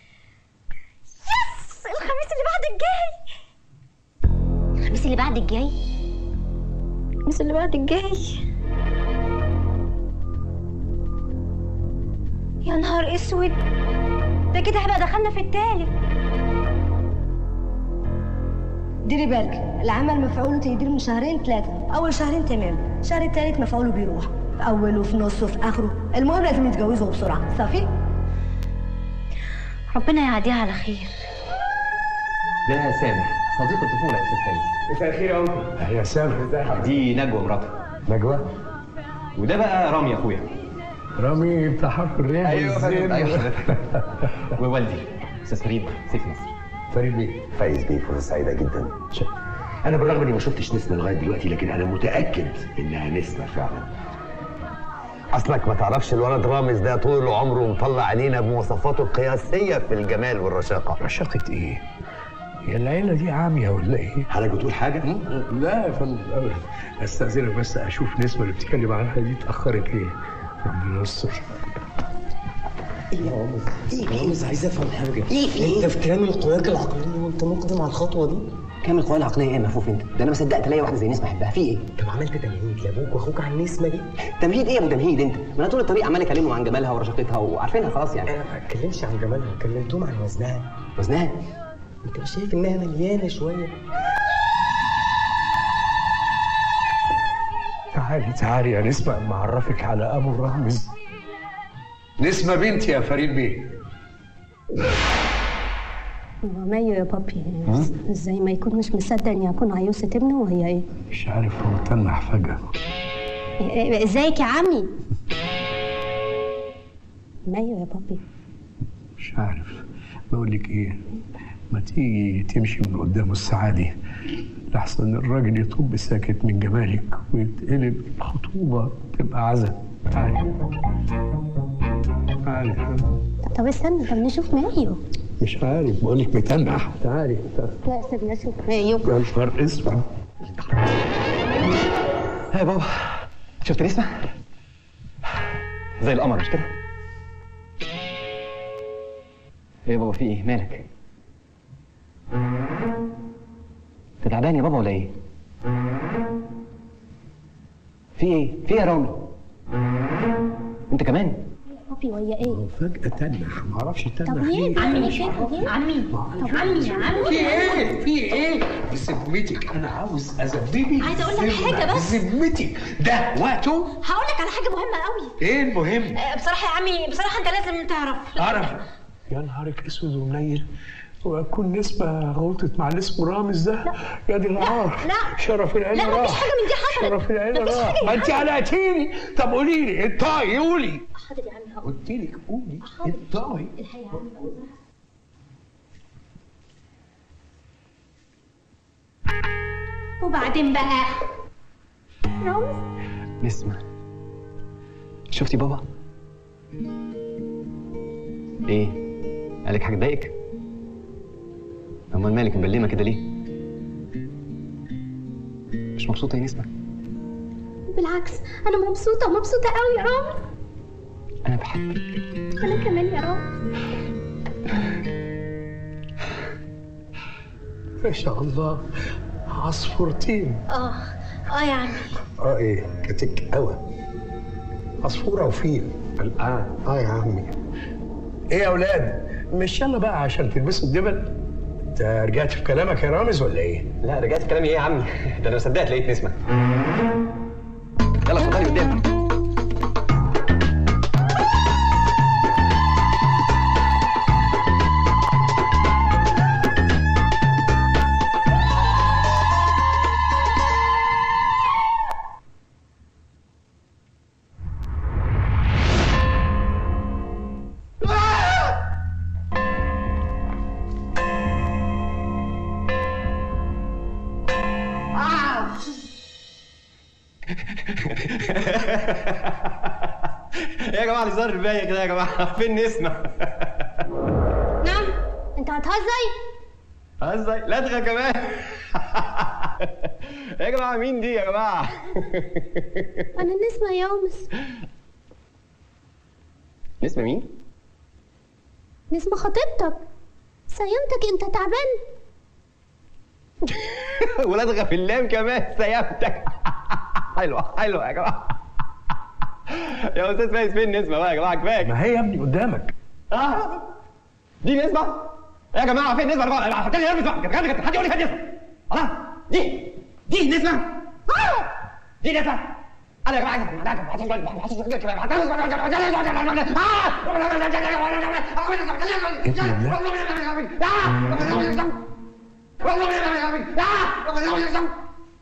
يس، الخميس اللي بعد الجاي. الخميس اللي بعد الجاي؟ الخميس اللي بعد الجاي. يا نهار اسود، ده كده هبقى دخلنا في التالت. ديري بالك، العمل مفعوله تقدير من 2-3 شهور. اول شهرين تمام، الشهر الثالث مفعوله بيروح، في اوله وفي نصه وفي اخره. المهم لازم يتجوزوا بسرعه. صافي؟ ربنا يعديها على خير. ده سامح صديق الطفوله يا استاذ فايز. مساء الخير يا انكل. يا سامح. دي نجوى مراته. نجوى؟ وده بقى رامي اخويا. رامي بتاع حرف الرياء. ايوه حضرتك. ووالدي استاذ فريد سيف مصر. فريد بيه. فايز بيه، فرصه سعيده جدا. انا بالرغم اني ما شفتش نسمه لغايه دلوقتي، لكن انا متاكد انها نسمه فعلا. اصلك ما تعرفش الولد رامز ده طول عمره مطلع علينا بمواصفاته القياسيه في الجمال والرشاقه. رشاقه ايه؟ هي العيله دي عاميه ولا ايه؟ حضرتك بتقول حاجه؟ لا يا فندم ابدا. استاذنك بس اشوف نسمه اللي بتتكلم عنها دي اتاخرت ليه؟ ربنا يستر. ايه يا رامز؟ عايز افهم حاجه. انت في كامل قواك العقليه وانت مقدم على الخطوه دي؟ كامل قواي العقليه ايه يا مفوف انت؟ ده انا ما صدقت الاقي واحده زي نسمه احبها. في ايه؟ طب عملت تمهيد لابوك واخوك عن النسمه دي؟ تمهيد ايه يا ابو تمهيد انت؟ ما انا طول الطريق عمال اكلمهم عن جمالها ورشاقتها وعارفينها خلاص يعني. انا ما اتكلمش عن جمالها، كلمتهم عن وزنها. وزنها؟ انت مش شايف انها مليانه شويه؟ تعالي يا نسمة اما اعرفك على ابو رامز. نسمة بنتي يا فريد بيه. مايو يا بابي، ازاي ما يكون مش مصدق اني اكون عيوسة ابنه وهي ايه؟ مش عارف، هو تنح فجأة. ازيك يا عمي؟ مايو يا بابي. مش عارف، بقول لك ايه، ما تيجي تمشي من قدام السعادي لحسن الراجل يطب ساكت من جمالك ويتقلب الخطوبة تبقى عزا. تعالي. طب استنى، طب نشوف مايو. مش عارف، بقول لك متنح. تعالي. لا سيبنا نشوف مايو. يا نهار اسود. ها يا بابا، شفت نسمة؟ زي القمر مش كده؟ ايه يا بابا في ايه؟ مالك؟ انت تعبان يا بابا ولا ايه؟ في ايه؟ في ايه يا رامي؟ انت كمان؟ بابي ويا ايه؟ فجأة تنح، ما اعرفش تنح. طب ليه؟ عمي كده؟ عمي طب عمي يا عمي في ايه؟ في ايه؟ بذمتك انا عاوز ازبدني. عايزه اقول لك حاجه بس. بذمتك ده وقته؟ هقول لك على حاجه مهمه قوي. ايه المهم؟ بصراحه يا عمي، بصراحه انت لازم تعرف. اعرف. يا نهارك اسود ومنيل، واكون نسبة غلطت مع اللي اسمه رامز ده؟ يا دي العار. لا شرف العيله راح. لا مفيش حاجه من دي حصلت. شرف العيله راح. ما انت علقتيني. طب قولي لي انطقي قولي. حاضر يا عمي. قلت لك قولي انطقي. الحقيقه يا عمي. وبعدين بقى رامز. نسمة، شفتي بابا؟ ايه؟ قالك حاجة تضايقك؟ امال مالك مبلمة كده ليه؟ مش مبسوطة يا نسمة؟ بالعكس انا مبسوطه قوي يا رامز. انا بحبك. انا كمان يا رامز. ما شاء الله عصفورتين. يا عمي. ايه كتك قوي. عصفورة وفيل الآن. يا عمي. ايه يا اولاد؟ مش يلا بقى عشان تلبسوا الدبل؟ انت رجعت في كلامك يا رامز ولا ايه؟ لا رجعت في كلامي ايه يا عمي؟ ده انا صدقت لقيت نسمة. يلا اتفضلي قدامي. يا جماعه الهزار الباقي كده يا جماعه، فين نسمة؟ نعم انت هتهزي؟ هزي؟ لدغه كمان. يا جماعه مين دي يا جماعه؟ انا نسمة يا يومس. نسمة مين؟ نسمة خطيبتك. سيامتك انت تعبان. ولدغه في اللام كمان سيامتك. حلوه حلوه يا جماعه. يا استاذ فايز فين نسمة بقى يا جماعه؟ كفايه. ما هي يا ابني قدامك. دي نسمة؟ يا جماعه فين نسمة بقى؟ حطيت لي نسمة. حد يقول لي فين نسمة؟ خلاص دي نسمة. دي نسمة. انا يا جماعه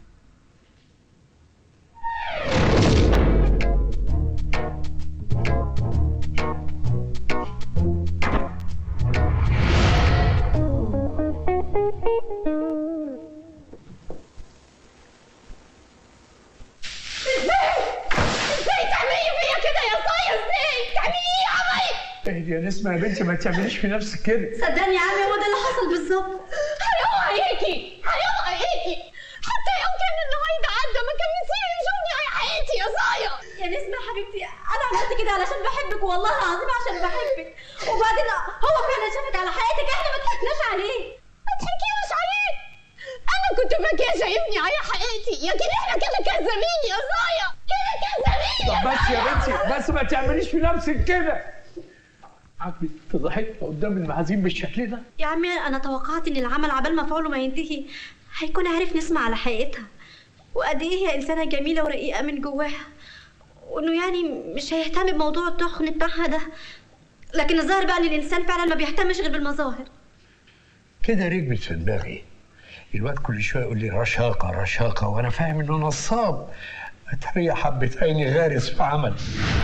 ازاي تعملي فيا كده يا صايا؟ ازاي تعملي ايه يا عمي؟ اهدي يا نسمة يا بنتي، ما تعمليش في نفسك كده. صدقني يا عمي هو ده اللي حصل بالظبط. حرام عليكي حرام عليكي. حتى يوم كان النهارده عدى ما كان نسيني يشوفني على حياتي يا صايا. يا نسمة حبيبتي انا عملت كده علشان بحبك والله العظيم عشان بحبك. وبعدين هو فعلا شافك على حياتك، احنا ما ضحكناش عليه. ما تحكيش عليه. انا كنت فاكره شايفني على حياتي، لكن احنا كده كذابين يا صايا، كده كذابين يا بس يا بنتي بس ما تعمليش في نفسك كده. عاجبك تضحكي قدام المعازيم بالشكل ده؟ يا عمي انا توقعت ان العمل عبال ما فعله ما ينتهي هيكون عارف نسمة على حقيقتها، وقد ايه هي انسانه جميله ورقيقه من جواها، وانه يعني مش هيهتم بموضوع التخن بتاعها ده. لكن الظاهر بقى ان الانسان فعلا ما بيهتمش غير بالمظاهر. كده ركبت في دماغي. الواد كل شويه يقول لي رشاقه رشاقه، وانا فاهم انه نصاب. اتاري حبة عيني غارس في عمل.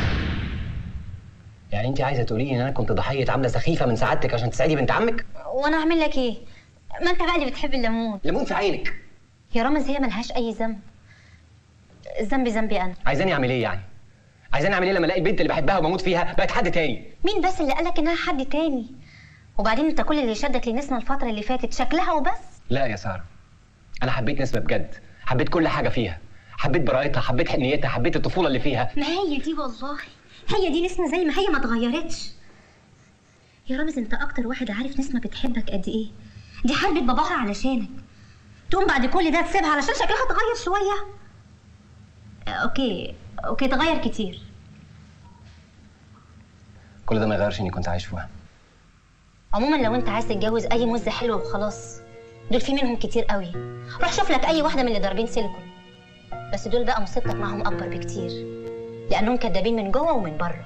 يعني انت عايزه تقولي لي ان انا كنت ضحيه عامله سخيفه من سعادتك عشان تساعدي بنت عمك؟ وانا اعمل لك ايه؟ ما انت بقى اللي بتحب الليمون. ليمون في عينك يا رامز، هي ملهاش اي ذنب. الذنب ذنبي انا. عايزاني اعمل ايه يعني؟ عايزاني اعمل ايه لما الاقي البنت اللي بحبها وبموت فيها بقت حد تاني؟ مين بس اللي قالك انها حد تاني؟ وبعدين انت كل اللي شدك لنسمة الفتره اللي فاتت شكلها وبس. لا يا ساره، انا حبيت نسمة بجد، حبيت كل حاجه فيها، حبيت براءتها، حبيت حنيتها، حبيت الطفوله اللي فيها. ما هي دي والله، هي دي نسمة زي ما هي ما اتغيرتش. يا رامز انت اكتر واحد عارف نسمة بتحبك قد ايه. دي حاربت باباها علشانك، تقوم بعد كل ده تسيبها علشان شكلها اتغير شويه؟ اوكي تغير كتير. كل ده ما يغيرش اني كنت عايش في وهم. عموما لو انت عايز تتجوز اي مزه حلوه وخلاص، دول في منهم كتير قوي. روح شوف لك اي واحده من اللي ضاربين سيليكون، بس دول بقى مصيبتك معاهم اكبر بكتير، لانهم كدابين من جوه ومن بره.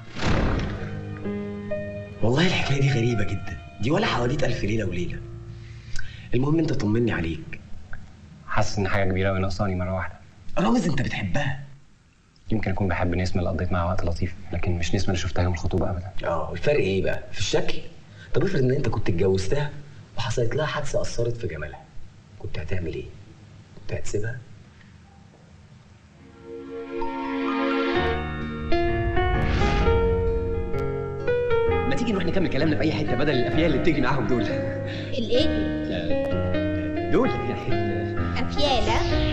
والله الحكايه دي غريبه جدا، دي ولا حواديت الف ليله وليله. المهم انت طمني عليك. حاسس ان حاجه كبيره قوي ناقصاني مره واحده. رامز انت بتحبها؟ يمكن اكون بحب نسمه اللي قضيت معاها وقت لطيف، لكن مش نسمه اللي شفتها يوم الخطوبه ابدا. الفرق ايه بقى؟ في الشكل؟ طب افرض ان انت كنت اتجوزتها وحصلت لها حادثه اثرت في جمالها، كنت هتعمل ايه؟ كنت هتسيبها؟ ما تيجي نروح نكمل كلامنا في اي حته بدل الافيال اللي بتجري معاهم دول. الايه؟ دول افياله.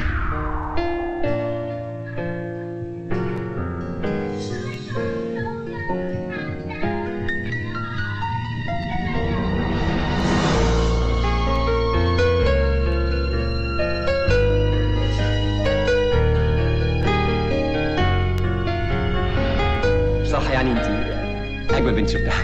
بصراحه يعني انت اجمل بنت شفتها.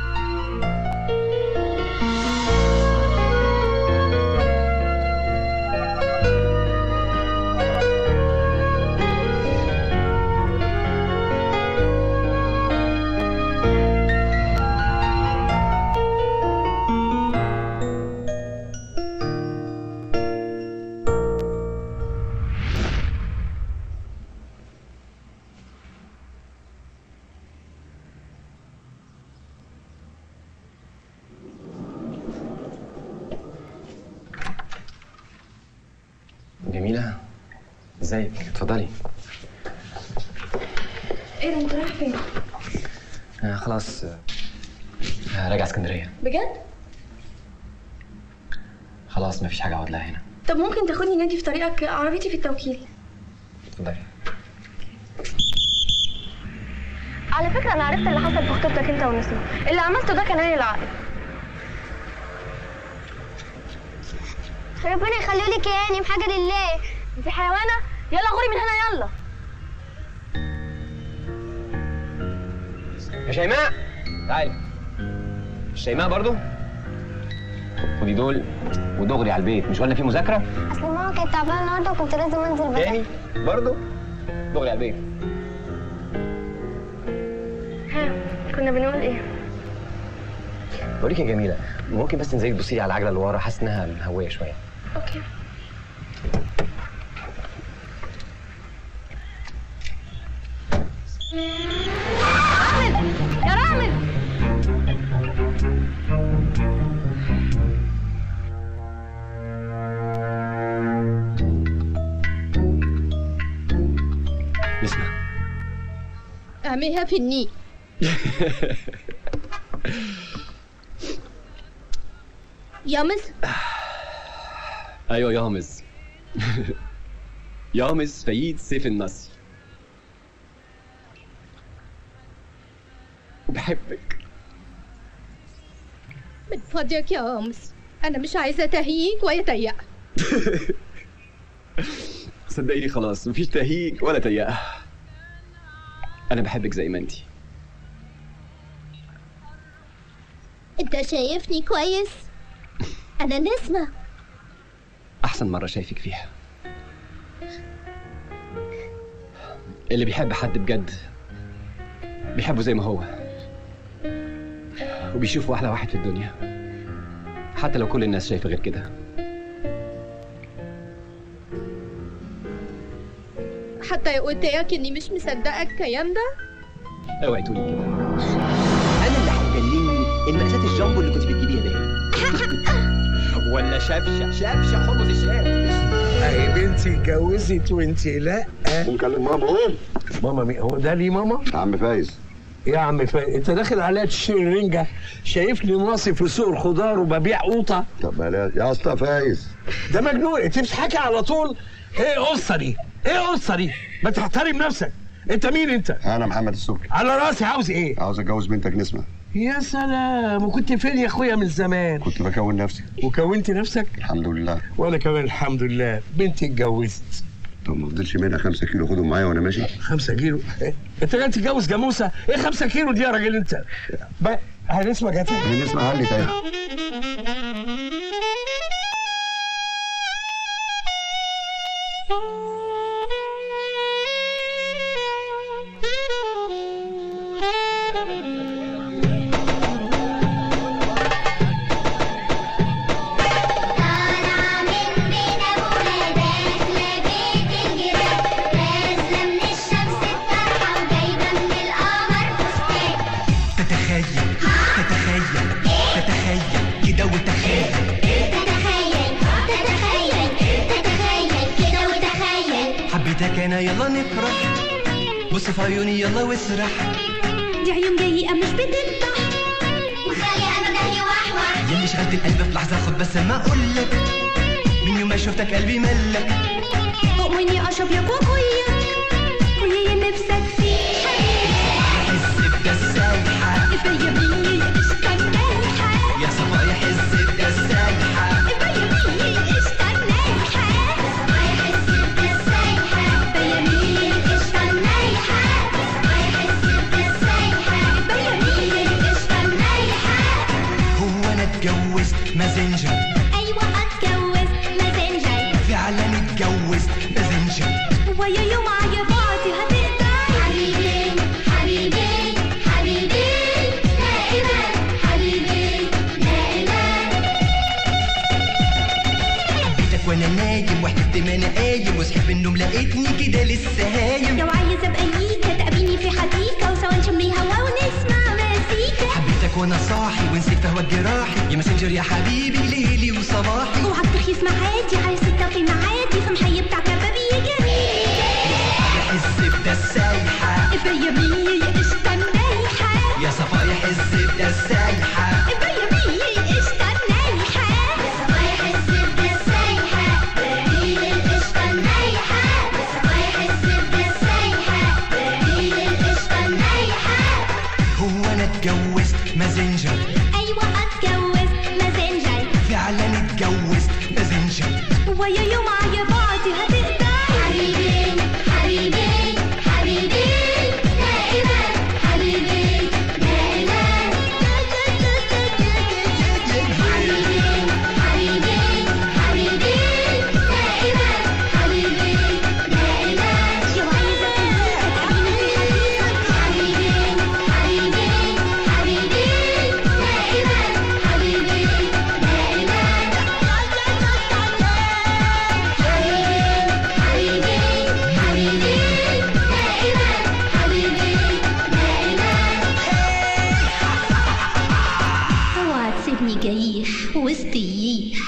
جميلة، ازيك؟ اتفضلي. ايه ده انت رايح فين؟ خلاص راجع اسكندرية. بجد؟ خلاص مفيش حاجة اقعد لها هنا. طب ممكن تاخدني نادي في طريقك؟ عربيتي في التوكيل. اتفضلي. على فكرة أنا عرفت اللي حصل في خطوبتك أنت ونسمة، اللي عملته ده كان عين العقل. ربنا يخليهولك يا هانم، حاجة لله. أنت حيوانة؟ يلا غوري من هنا يلا. يا شيماء تعالي. شيماء برضو؟ خدي دول ودغري على البيت، مش قلنا في مذاكرة؟ أصل ماما كانت تعبانة النهاردة وكنت لازم أنزل بدري. تاني برضو؟ دغري على البيت. ها كنا بنقول إيه؟ بقول لك يا جميلة، ممكن بس تنزلي تبصي لي على العجلة اللي ورا، حاسس إنها مهوية شوية. أوكي. رامز يا رامز. نسمة اعملها في النيل. يامز. ايوه يامز. يامز فايد سيف النصر. بحبك. من فضلك يا يامز، انا مش عايزه تهييج ولا تيأة. صدقيني خلاص مفيش تهييج ولا تيأة. انا بحبك زي ما انتي. انت شايفني كويس؟ انا نسمة. احسن مرة شايفك فيها. اللي بيحب حد بجد بيحبه زي ما هو، وبيشوفه احلى واحد في الدنيا حتى لو كل الناس شايفه غير كده. حتى قلت لك اني مش مصدقه الكلام ده. اوعي تقولي كده. انا اللي هيجنني المقاسات الجامبو اللي كنت بتجيبيها دي. ولا شافشه حمص الشام. اهي بنتي اتجوزت وانتي لا. نكلم ماما. قول ماما مين هو ده؟ ليه ماما؟ عم فايز. يا عم فايز انت داخل عليا تشتري رنجه، شايفني ناصي في سوق الخضار وببيع قوطه. طب بلاش يا اسطى فايز، ده مجنون. انت بتضحكي على طول. ايه القصه دي؟ ايه القصه دي؟ ما تحترم نفسك. انت مين انت؟ انا محمد السكري. على راسي. عاوز ايه؟ عاوز اتجوز بنتك نسمة. يا سلام، وكنت فين يا اخويا من زمان؟ كنت بكون نفسي. وكونت نفسك؟ الحمد لله. وانا كمان الحمد لله بنتي اتجوزت. طب ما فضلش منها 5 كيلو خدهم معايا وانا ماشي. 5 كيلو؟ إيه؟ انت جاي تتجوز جاموسه؟ ايه 5 كيلو دي يا راجل انت؟ هنسمع جاتي؟ هنسمع علي تاني. انا يلا نفرح، بص في عيوني يلا واسرح، دي عيون جاية مش بتنطح وخليها مدهي وحوح، يلي شغلت القلب في لحظة خد بس ما اقولك، من يوم ما شفتك قلبي ملك، واني اشرب يا بابويا ويا نفسك فيه حس بدا السايحة فيا بيه قشطة مالحة يا صبايا حس بدا السايحة فيا بيه قشطة مالحة اتجوزت مازنجر، ايوه اتجوزت مازنجر، فعلا اتجوزت مازنجر، ويا يوم على بعض هتقدر حبيبي حبيبي حبيبي دائما حبيبي دائما. حبيتك وانا نايم وحلفت ما انا قايم وصحيت من النوم لقيتني كده لسه هايم، لو عايز ابقى ليك تقابليني في حديقه وسوا نشم هوا ونسمع مزيكا، حبيتك وانا صاحي ونسيت فهوى جراحي يا ماسنجر يا حبيبي ليلي وصباحي، اوعى ترخيص معادي على 6 في معادي في محي بتاع كبابي جميل، حس بدا السايحة فيا بيه قشطة مالحة يا صفايا حس بدا السايحة فيا بيه قشطة مالحة يا صفايا حس بدا السايحة برميل القشطة المايحة يا صفايا حس بدا السايحة برميل القشطة المايحة. هو انا اتجوزت مازنجر، ايوه اتجوزت مازنجر، فعلا اتجوزت مازنجر، ويا يوم على بعض هتقدر حبيبي حبيبي حبيبي دائما حبيبي دائما حبيبي حبيبي حبيبي دائما حبيبي دائما. لو عايزة تقابلني في حديقة حبيبي حبيبي حبيبي دائما حبيبي دائما. اوعى تسيبني جريح وسط الريح.